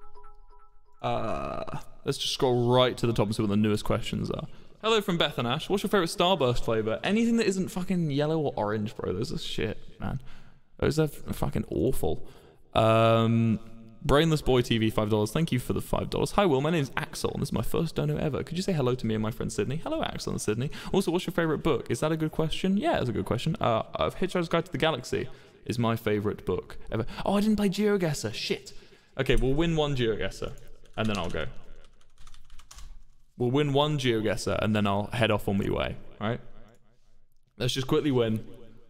Uh, let's just scroll right to the top and see what the newest questions are. Hello from Beth and Ash. What's your favorite Starburst flavor? Anything that isn't fucking yellow or orange, bro. Those are shit, man. Those are fucking awful. Um, Brainless Boy T V, five dollars. Thank you for the five dollars. Hi, Will. My name is Axel, and this is my first dono ever. Could you say hello to me and my friend Sydney? Hello, Axel and Sydney. Also, what's your favorite book? Is that a good question? Yeah, that's a good question. Uh, uh, Hitchhiker's Guide to the Galaxy is my favorite book ever. Oh, I didn't play GeoGuessr. Shit. Okay, we'll win one GeoGuessr, and then I'll go. We'll win one GeoGuessr, and then I'll head off on my way. All right? Let's just quickly win.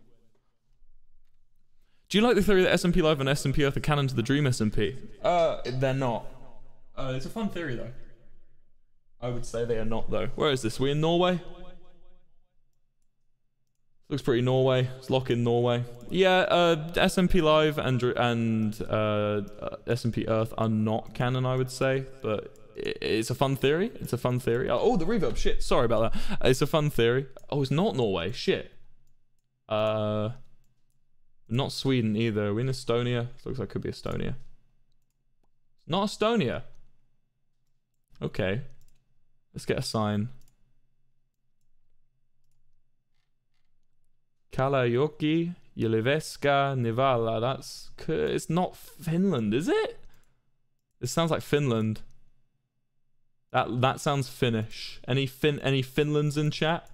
Do you like the theory that S M P Live and S M P Earth are canon to the Dream S M P? Uh, they're not. Uh, it's a fun theory, though. I would say they are not, though. Where is this? Are we in Norway? Looks pretty Norway. It's lock in Norway. Yeah, uh, S M P Live and and uh, S M P Earth are not canon, I would say, but it's a fun theory. It's a fun theory. Oh, the reverb. Shit. Sorry about that. It's a fun theory. Oh, it's not Norway. Shit. Uh, not Sweden either. Are we in Estonia? Looks like it could be Estonia. Not Estonia. Okay. Let's get a sign. Kalajoki, Jyväskylä, Nivala. That's... It's not Finland, is it? It sounds like Finland. That that sounds Finnish. Any Fin any Finlands in chat?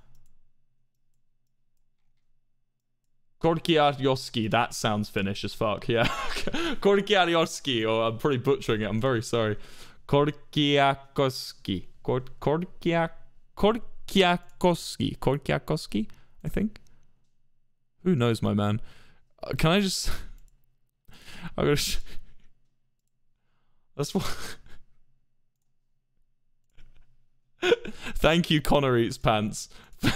Korkiarjoski, that sounds Finnish as fuck, yeah. Korkiarjoski, or I'm probably butchering it, I'm very sorry. Korkiakoski. Korkia Korkiakoski. Korkiakoski, I think. Who knows, my man? Uh, can I just I'm gonna sh That's what Thank you, Connor Eats Pants.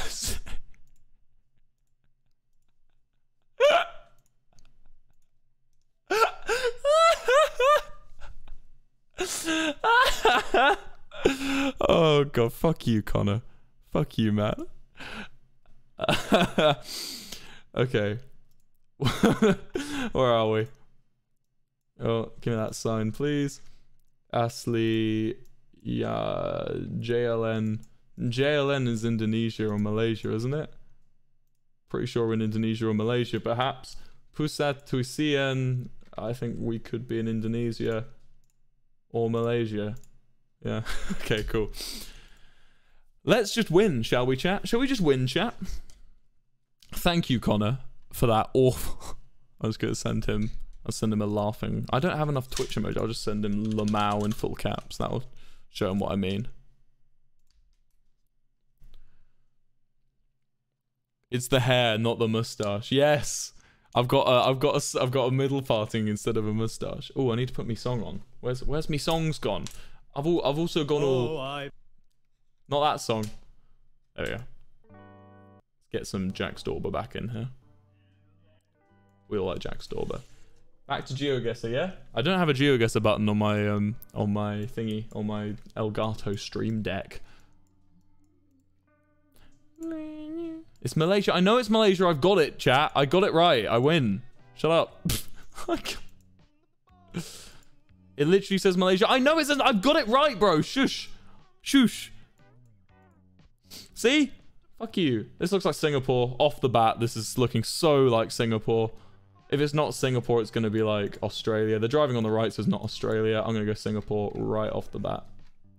Oh god, fuck you, Connor. Fuck you, man. Okay. Where are we? Oh, give me that sign, please. Ashley, yeah, J L N. J L N is Indonesia or Malaysia, isn't it? Pretty sure we're in Indonesia or Malaysia, perhaps. Pusat Tusian, I think we could be in Indonesia or Malaysia. Yeah, okay, cool. Let's just win, shall we, chat? Shall we just win, chat? Thank you, Connor, for that awful... I was going to send him... I'll send him a laughing... I don't have enough Twitch emoji. I'll just send him Lamau in full caps. That'll show him what I mean. It's the hair, not the mustache. Yes! I've got a, I've got a, I've got a middle parting instead of a mustache. Oh, I need to put me song on. Where's Where's me songs gone? I've all, I've also gone all... Oh, I... Not that song. There we go. Let's get some Jack Storber back in here. We all like Jack Storber. Back to GeoGuessr, yeah? I don't have a GeoGuessr button on my um on my thingy, on my Elgato Stream Deck. It's Malaysia. I know it's Malaysia. I've got it, chat. I got it right. I win. Shut up. It literally says Malaysia. I know it says... I've got it right, bro. Shush. Shush. See? Fuck you. This looks like Singapore. Off the bat, this is looking so like Singapore. If it's not Singapore, it's going to be like Australia. The driving on the right says not Australia. I'm going to go Singapore right off the bat.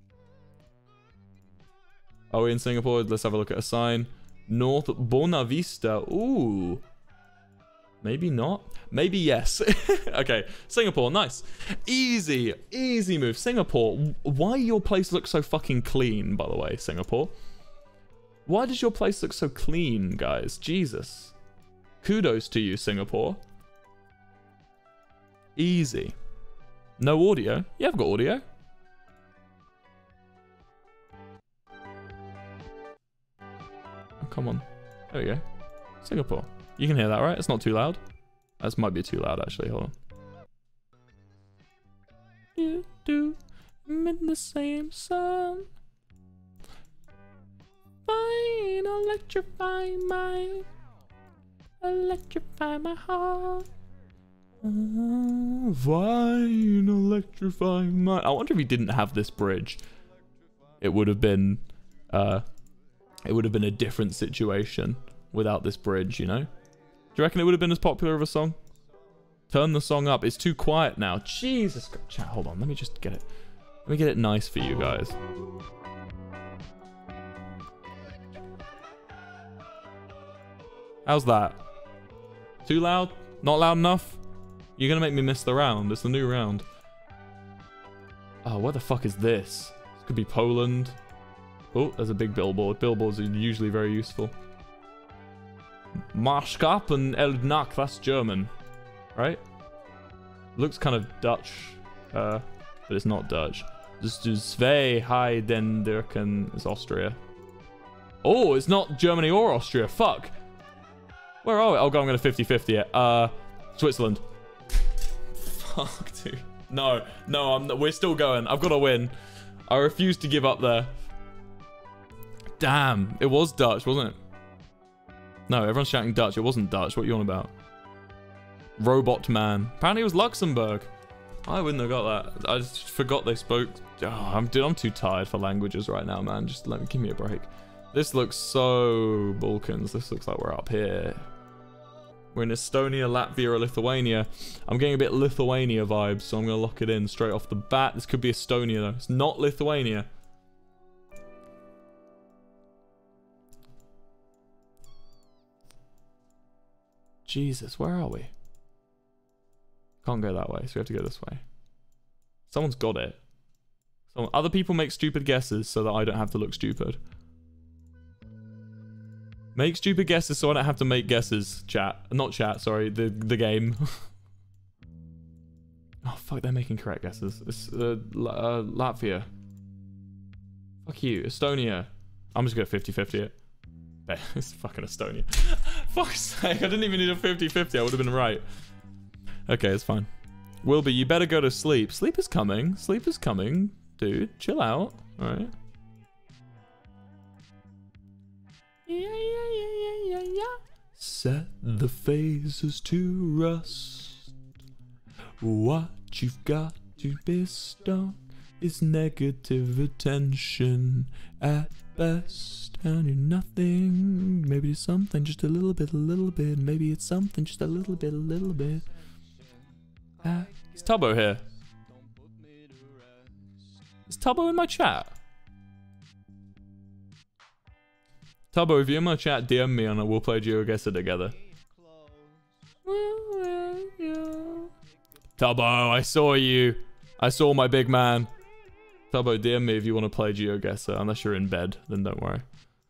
Are we in Singapore? Let's have a look at a sign. North Bonavista. Ooh. Maybe not. Maybe yes. Okay. Singapore. Nice. Easy. Easy move. Singapore. Why your place look so fucking clean, by the way, Singapore? Why does your place look so clean, guys? Jesus. Kudos to you, Singapore. Easy. No audio? Yeah, I've got audio. Oh, come on. There we go. Singapore. You can hear that, right? It's not too loud. This might be too loud, actually. Hold on. You do. I'm in the same sun. Fine, electrify my... Electrify my heart. Uh, fine, electrify my... I wonder if he didn't have this bridge. It would have been... Uh, it would have been a different situation without this bridge, you know? Do you reckon it would have been as popular of a song? Turn the song up. It's too quiet now. Jesus God. Chat, hold on. Let me just get it. Let me get it nice for you guys. How's that? Too loud? Not loud enough? You're gonna make me miss the round. It's the new round. Oh, where the fuck is this? This could be Poland. Oh, there's a big billboard. Billboards are usually very useful. Marschkap and Eldnak, that's German, right? Looks kind of Dutch, uh, but it's not Dutch. Just do Zwei Heidendirken is Austria. Oh, it's not Germany or Austria. Fuck. Where are we? Oh god, I'm gonna fifty fifty it. Uh, Switzerland. Fuck, dude. No, no, I'm. We're still going. I've got to win. I refuse to give up there. Damn, it was Dutch, wasn't it? No, everyone's shouting Dutch. It wasn't Dutch. What are you on about? Robot man. Apparently it was Luxembourg. I wouldn't have got that. I just forgot they spoke. Oh, I'm, dude, I'm too tired for languages right now, man. Just let me give me a break. This looks so Balkans. This looks like we're up here. We're in Estonia, Latvia, or Lithuania. I'm getting a bit Lithuania vibes, so I'm going to lock it in straight off the bat. This could be Estonia, though. It's not Lithuania. Jesus, where are we? Can't go that way, so we have to go this way. Someone's got it. Someone, other people make stupid guesses so that I don't have to look stupid. Make stupid guesses so I don't have to make guesses, chat. Not chat, sorry, the, the game. Oh, fuck, they're making correct guesses. It's uh, uh, Latvia. Fuck you, Estonia. I'm just going to fifty fifty it. It's fucking Estonia. Fuck's sake, I didn't even need a fifty fifty. I would have been right. Okay, it's fine. Wilbur, you better go to sleep. Sleep is coming. Sleep is coming. Dude, chill out. Alright. Yeah, yeah, yeah, yeah, yeah, yeah. Set the phasers to rust. What you've got to bestow is negative attention at best. And you're nothing. Maybe it's something just a little bit, a little bit. Maybe it's something just a little bit, a little bit. Uh, is Tubbo here? Is Tubbo in my chat? Tubbo, if you're in my chat, D M me and we'll play GeoGuessr together. Tubbo, I saw you. I saw my big man. Tubbo, D M me if you want to play GeoGuessr. Unless you're in bed, then don't worry.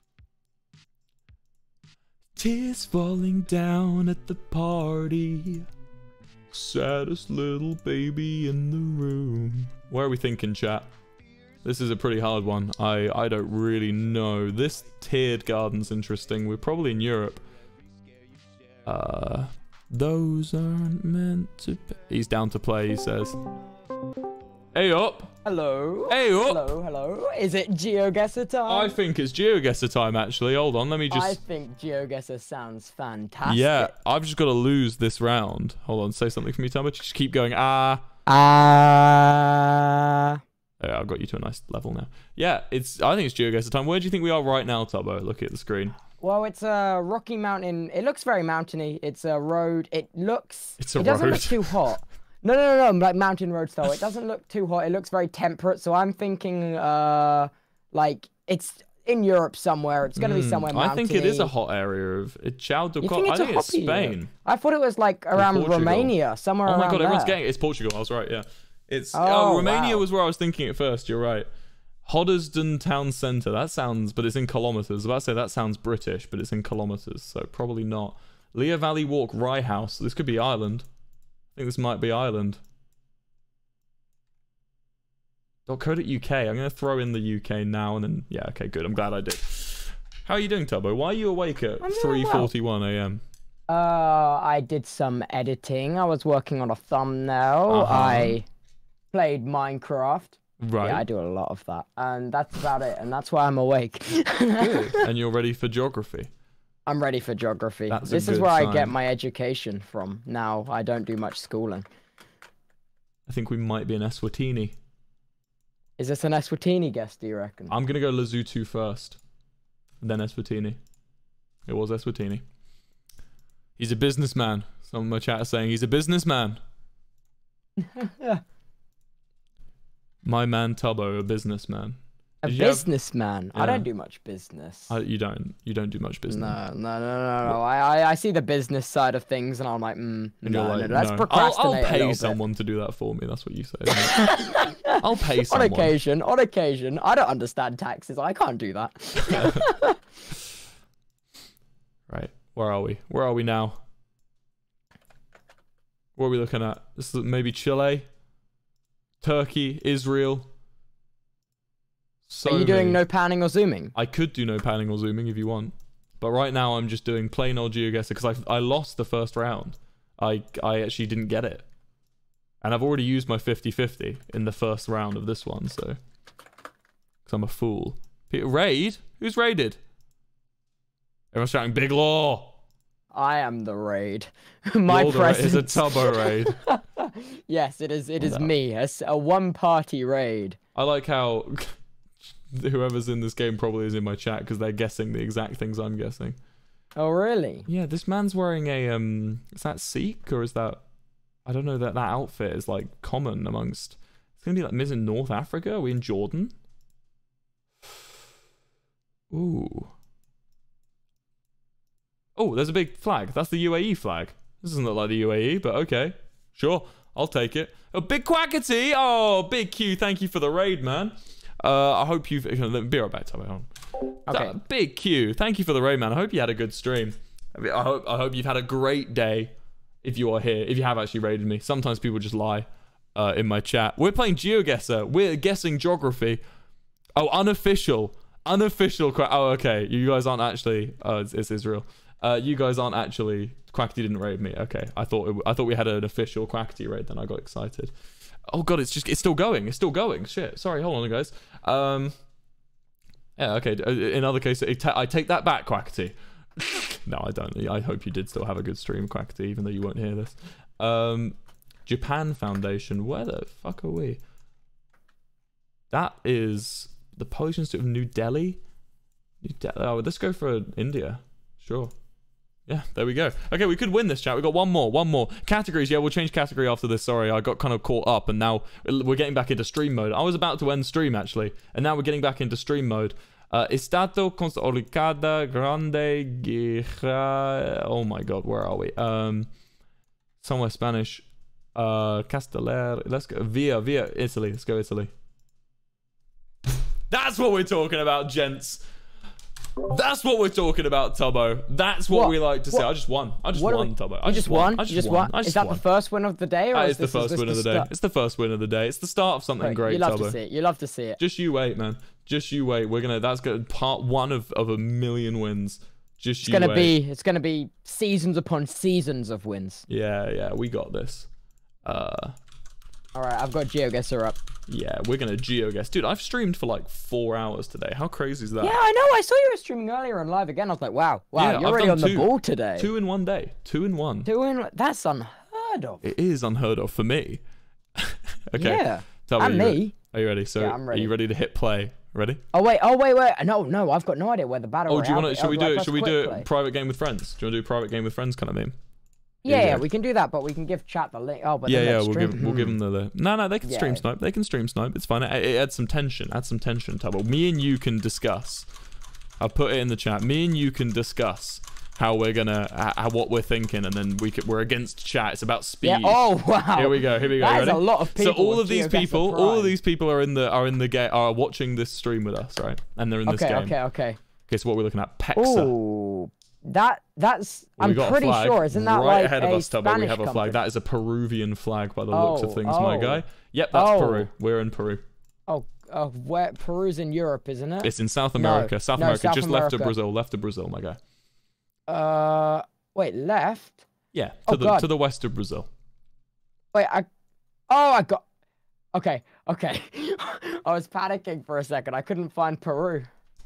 Tears falling down at the party. Saddest little baby in the room. Where are we thinking, chat? This is a pretty hard one. I, I don't really know. This tiered garden's interesting. We're probably in Europe. Uh, those aren't meant to be. He's down to play, he says. Hey up! Hello. Hey up! Hello, hello. Is it GeoGuessr time? I think it's GeoGuessr time, actually. Hold on, let me just... I think GeoGuessr sounds fantastic. Yeah, I've just got to lose this round. Hold on, say something for me, Tubbo. Just keep going. Ah. Ah. Uh... Yeah, I've got you to a nice level now. Yeah, it's. I think it's GeoGuessr time. Where do you think we are right now, Tubbo? Look at the screen. Well, it's a rocky mountain. It looks very mountainy. It's a road. It looks... It's a it doesn't road. look too hot. No, no, no, no, like mountain road style. It doesn't look too hot. It looks very temperate. So I'm thinking, uh, like, it's in Europe somewhere. It's going to mm, be somewhere mountainy. I think it is a hot area of... It, Chao de You think I it's think a it's Spain. I thought it was, like, around Portugal. Romania, somewhere Oh my around god, everyone's there. getting it. It's Portugal. I was right, yeah. It's Oh, oh, Romania wow. was where I was thinking at first. You're right. Hoddesdon town centre. That sounds... But it's in kilometres. I was about to say that sounds British, but it's in kilometres. So probably not. Leah Valley Walk, Rye House. This could be Ireland. I think this might be Ireland. .co.uk. I'm going to throw in the U K now and then... Yeah, okay, good. I'm glad I did. How are you doing, Tubbo? Why are you awake at three forty-one a m? Uh, I did some editing. I was working on a thumbnail. Uh-huh. I played Minecraft. Right. Yeah, I do a lot of that. And that's about it. And that's why I'm awake. Good. And you're ready for geography? I'm ready for geography. That's a this is good where sign. I get my education from. Now, I don't do much schooling. I think we might be in Eswatini. Is this an Eswatini guest, do you reckon? I'm going to go Lesotho first. Then Eswatini. It was Eswatini. He's a businessman. Some of my chat is saying he's a businessman. My man Tubbo, a businessman. A Did you have- businessman? Yeah. I don't do much business. Uh, you don't. You don't do much business. No, no, no, no, no. I, I, I see the business side of things, and I'm like, mm, And no, you're like, no, let's no. I'll, procrastinate I'll a little pay bit. someone to do that for me. That's what you say. Isn't it? I'll pay On someone. occasion, on occasion. I don't understand taxes. I can't do that. Right. Where are we? Where are we now? What are we looking at? This is maybe Chile, Turkey, Israel. So Are you doing many. no panning or zooming? I could do no panning or zooming if you want. But right now I'm just doing plain old GeoGuessr because I, I lost the first round. I, I actually didn't get it. And I've already used my fifty fifty in the first round of this one, so... Because I'm a fool. P raid? Who's raided? Everyone's shouting, Big Law! I am the raid. My You're the ra- presence. It's a Tubbo raid. Yes, it is. It is Yeah. me. A, s- a one-party raid. I like how... whoever's in this game probably is in my chat because they're guessing the exact things I'm guessing. Oh, really? Yeah, this man's wearing a um is that Sikh or is that I don't know that that outfit is like common amongst it's gonna be like Miz in North Africa? Are we in Jordan? Ooh. Oh, there's a big flag. That's the U A E flag. This doesn't look like the U A E, but okay. Sure, I'll take it. Oh, Big Quackity! Oh, Big Q, thank you for the raid, man. Uh, I hope you've... Let me be right back, Tommy. Hold on. Okay. That, Big Q, thank you for the raid, man. I hope you had a good stream. I, mean, I hope I hope you've had a great day if you are here, if you have actually raided me. Sometimes people just lie uh, in my chat. We're playing GeoGuessr. We're guessing geography. Oh, unofficial. Unofficial... Oh, okay. You guys aren't actually... Oh, it's, it's Israel. Uh, you guys aren't actually... Quackity didn't raid me. Okay, I thought it, I thought we had an official Quackity raid. Then I got excited. Oh god, it's just it's still going. It's still going. Shit. Sorry, hold on, guys. Um. Yeah. Okay. In other cases, I take that back, Quackity. No, I don't. I hope you did still have a good stream, Quackity, even though you won't hear this. Um, Japan Foundation. Where the fuck are we? That is the Polish Institute of New Delhi. New Delhi. Oh, let's go for India. Sure. Yeah, there we go. Okay, we could win this, chat. We got one more, one more. Categories, yeah, we'll change category after this. Sorry, I got kind of caught up, and now we're getting back into stream mode. I was about to end stream, actually, and now we're getting back into stream mode. Uh, Estado consolidada grande guerra... Oh my god, where are we? Um, somewhere Spanish. Uh, Casteller. Let's go. Via, via Italy. Let's go Italy. That's what we're talking about, gents. That's what we're talking about, Tubbo. That's what, what? we like to say. I just won. I just what won, we... Tubbo. I you just won. won. I just you just won. won. I just is that won. the first win of the day, or that is, is this, the first is win of the day? start? It's the first win of the day. It's the start of something Right. great, You love Tubbo. to see it. You love to see it. Just you wait, man. Just you wait. We're gonna. That's gonna part one of of a million wins. Just it's you gonna wait. be. It's gonna be seasons upon seasons of wins. Yeah, yeah. We got this. Uh. All right, I've got GeoGuessr up. Yeah, we're gonna GeoGuess. Dude, I've streamed for like four hours today. How crazy is that? Yeah, I know. I saw you were streaming earlier and live again. I was like, wow, wow, Yeah, you're I've really done on two, the ball today. Two in one day. Two in one. Two in. That's unheard of. It is unheard of for me. Okay. Yeah. Tell me, And are you me. Ready? Are you ready? So, Yeah, I'm ready. are you ready to hit play? Ready? Oh wait, oh wait, wait. No, no, I've got no idea where the battle. Oh, do you want to? Should we do it? it? Should we do it? Private game with friends? Do you want to do private game with friends kind of thing? Yeah, yeah, we can do that, but we can give chat the link. Oh, but yeah, then yeah, they'll we'll stream- give we'll give them the, the no, no, they can Yeah. stream snipe. They can stream snipe. It's fine. It, it adds some tension. Add some tension, Tubble. Me and you can discuss. I'll put it in the chat. Me and you can discuss how we're gonna, how, what we're thinking, and then we could, we're against chat. It's about speed. Yeah. Oh wow. Here we go. Here we go. That is Ready? a lot of people. So all with of these GeoGuessr people, Prime. all of these people are in the are in the game are watching this stream with us, right? And they're in this Okay, game. okay, okay. Okay, so what we're looking at, Pexa. Ooh, that that's. Well, we I'm got a pretty flag sure, isn't that right like ahead a of us, Tubbo? We Spanish have a flag. company? That is a Peruvian flag by the looks of Oh, things, my oh. guy. Yep, that's Oh. Peru. We're in Peru. Oh, oh, where Peru's in Europe, isn't it? It's in South No, America. South no, America, South just left of America. Brazil. Left of Brazil, my guy. Uh, wait, left. Yeah, to Oh, the God. to the west of Brazil. Wait, I. Oh, I got. Okay, okay. I was panicking for a second. I couldn't find Peru.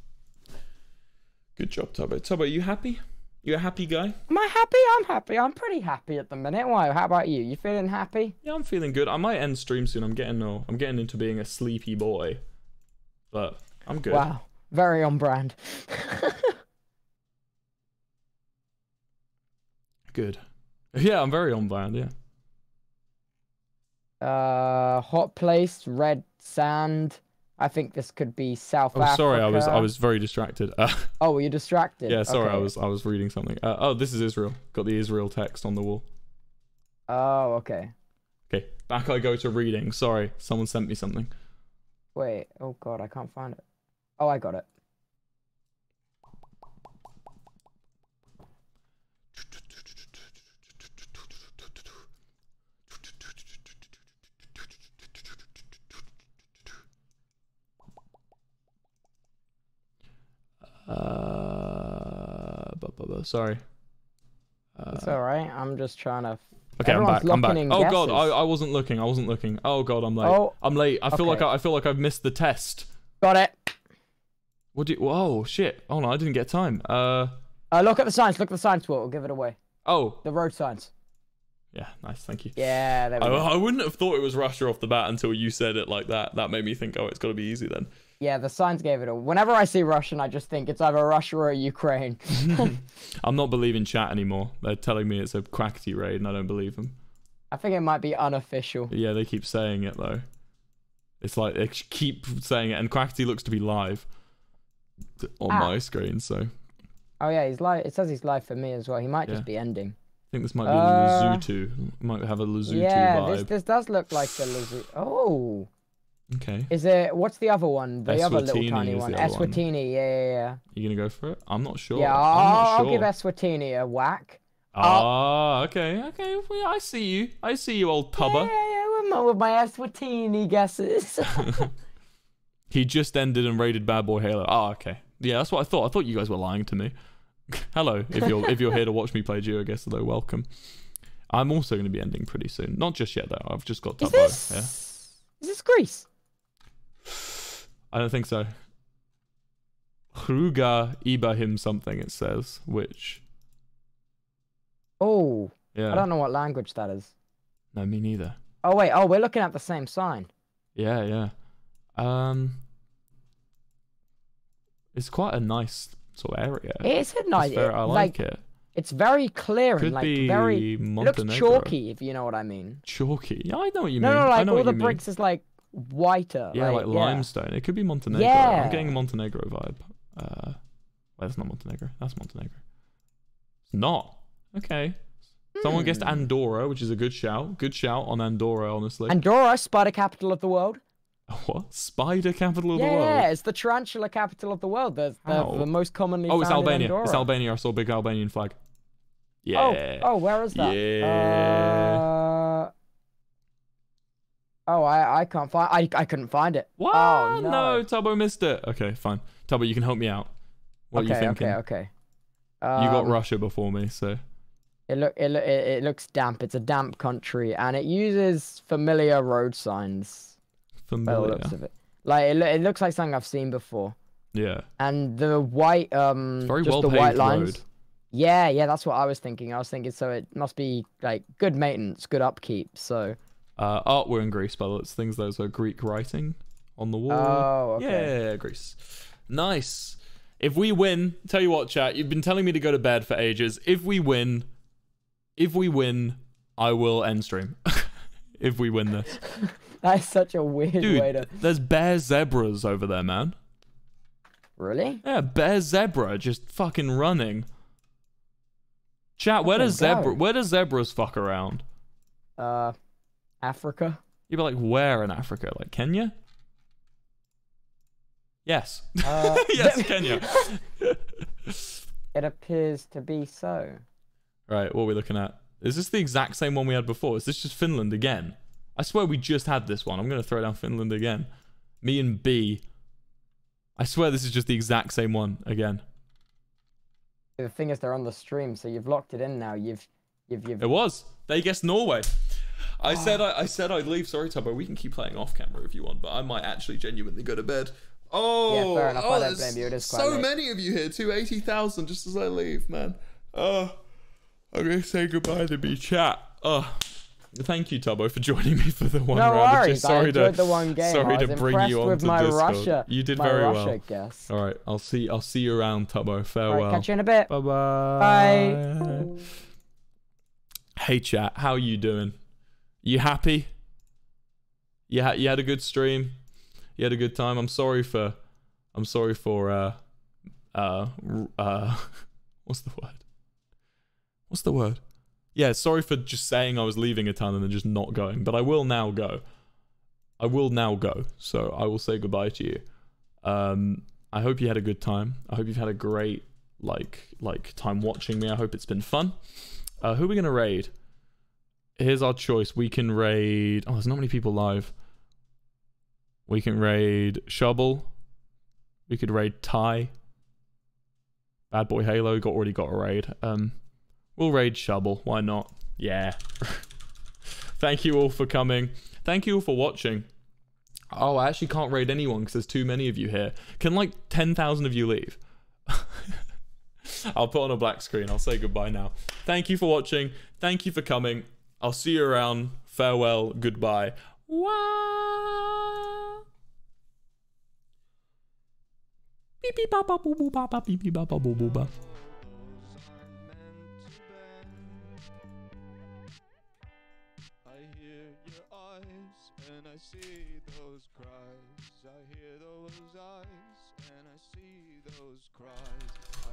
Good job, Tubbo. Tubbo, are you happy? You a happy guy? Am I happy? I'm happy. I'm pretty happy at the minute. Why? How about you? You feeling happy? Yeah, I'm feeling good. I might end stream soon. I'm getting uh, I'm getting into being a sleepy boy, but I'm good. Wow, very on brand. Good. Yeah, I'm very on brand. Yeah. Uh, hot place, red sand. I think this could be South Oh, Africa. sorry. I was I was very distracted. Uh, Oh, were you distracted? yeah, sorry. I Okay. was I was reading something. Uh, oh, this is Israel. Got the Israel text on the wall. Oh, okay. Okay, back I go to reading. Sorry, someone sent me something. Wait. Oh God, I can't find it. Oh, I got it. Uh, bu- bu- bu- sorry. Uh, It's all right. I'm just trying to. Okay, I'm Everyone's back. I'm back. locking in Oh god, I, guesses. I wasn't looking. I wasn't looking. Oh god, I'm late. Oh, I'm late. I feel like okay. I, I feel like I've missed the test. Got it. What do you? Oh shit. Oh no, I didn't get time. Uh. Uh, look at the signs. Look at the signs. We'll give it away. Oh. The road signs. Yeah. Nice. Thank you. Yeah, there we I, go. I wouldn't have thought it was Russia off the bat until you said it like that. That made me think, oh, it's got to be easy then. Yeah, the signs gave it away. Whenever I see Russian, I just think it's either Russia or Ukraine. I'm not believing chat anymore. They're telling me it's a Quackity raid, and I don't believe them. I think it might be unofficial. Yeah, they keep saying it though. It's like they keep saying it, and Quackity looks to be live on Ah. my screen. So Oh yeah, he's live. It says he's live for me as well. He might Yeah. just be ending. I think this might be Uh, Lesotho. Might have a Lesotho Yeah, vibe. this this does look like the Lesotho. Oh, Okay. is it? What's the other one? The other little Eswatini tiny is one. the other one. Eswatini. Yeah, yeah, yeah. You gonna go for it? I'm not sure. Yeah, I'm I'll, not I'll sure. give Eswatini a whack. Ah, okay, okay. Well, I see you. I see you, old Yeah, tubber. yeah, yeah, with my, with my Eswatini guesses. He just ended and raided Bad Boy Halo. Ah, okay. Yeah, that's what I thought. I thought you guys were lying to me. Hello, if you're if you're here to watch me play GeoGuessr, though, welcome. I'm also going to be ending pretty soon. Not just yet, though. I've just got Is Tubbo. this? Yeah. Is this Greece? I don't think so. Hruga Ibrahim something it says, which Oh, yeah. I don't know what language that is. No, me neither. Oh wait, oh we're looking at the same sign. Yeah, yeah. Um, it's quite a nice sort of area. It's a nice. It's very- it- I like, like it. It's very clear Could and like be very. It looks Montenegro. chalky, if you know what I mean. Chalky. Yeah, I know what you No, mean. no, I like know all what the you mean. bricks is like whiter. Yeah, like, yeah. limestone. It could be Montenegro. Yeah. I'm getting a Montenegro vibe. Uh, well, that's not Montenegro. That's Montenegro. It's not. Okay. Someone guessed Hmm. Andorra, which is a good shout. Good shout on Andorra, honestly. Andorra, spider capital of the world. What? Spider capital of the Yeah, world? it's the tarantula capital of the world. The, the, How? the most commonly Oh, it's found in Albania. Andorra. It's Albania. I saw a big Albanian flag. Yeah. Oh, oh, where is that? Yeah. Uh... Oh, I, I can't find. I, I couldn't find it. What? Oh no. No, Tubbo missed it. Okay, fine. Tubbo, you can help me out. What okay, are you thinking? okay, okay. You got Um, Russia before me, so. It look it, look- it it looks damp. It's a damp country, and it uses familiar road signs. By the Familiar. looks of it, like it, loo- it looks like something I've seen before. Yeah. And the white um, It's very just well the paved white lines. road. Yeah, yeah, that's what I was thinking. I was thinking, so it must be like good maintenance, good upkeep. So. Uh, art were in Greece, but it's things those are Greek writing on the wall. Oh, okay. Yeah, Greece. Nice. If we win, tell you what, chat, you've been telling me to go to bed for ages. If we win, if we win, I will end stream. If we win this. That's such a weird Dude, way to. there's bear zebras over there, man. Really? Yeah, bear zebra just fucking running. Chat, where Fucking does zebra go. where does zebras fuck around? Uh, Africa. You'd be like, where in Africa? Like Kenya? Yes. Uh, Yes, Kenya. It appears to be so. Right, what are we looking at? Is this the exact same one we had before? Is this just Finland again? I swear we just had this one. I'm going to throw down Finland again. Me and B. I swear this is just the exact same one again. The thing is, they're on the stream, so you've locked it in now. You've, you've, you've. It was. They guessed Norway. I said I, I said I'd leave. Sorry, Tubbo. We can keep playing off camera if you want, but I might actually genuinely go to bed. Oh, Yeah, fair enough. I oh, don't there's blame you. It is quite so late. many of you here. two hundred eighty thousand just as I leave, man. Oh, I'm going to say goodbye to B chat. Oh, thank you, Tubbo, for joining me for the one No round. worries. Just sorry I enjoyed to, the one game. Sorry I was to bring impressed you on with to my Discord. Russia. You did my very Russia well. guess. All right, I'll see. I'll see you around, Tubbo. Farewell. All right, catch you in a bit. Bye-bye. Bye. Hey chat, how you doing? You happy? You had you had a good stream? You had a good time? I'm sorry for I'm sorry for uh uh uh what's the word? What's the word? Yeah, sorry for just saying I was leaving a ton and then just not going, but I will now go. I will now go. So I will say goodbye to you. Um I hope you had a good time. I hope you've had a great like like time watching me. I hope it's been fun. Uh, who are we going to raid? Here's our choice. We can raid... Oh, there's not many people live. We can raid Shubble. We could raid Ty. Bad Boy Halo got already got a raid. Um, We'll raid Shubble. Why not? Yeah. Thank you all for coming. Thank you all for watching. Oh, I actually can't raid anyone because there's too many of you here. Can like ten thousand of you leave? I'll put on a black screen. I'll say goodbye now. Thank you for watching. Thank you for coming. I'll see you around. Farewell. Goodbye. Wah. Beep beep ba ba boo boo ba ba beep beep ba ba boo boo ba. I hear your eyes and I see those cries. I hear those eyes and I see those cries.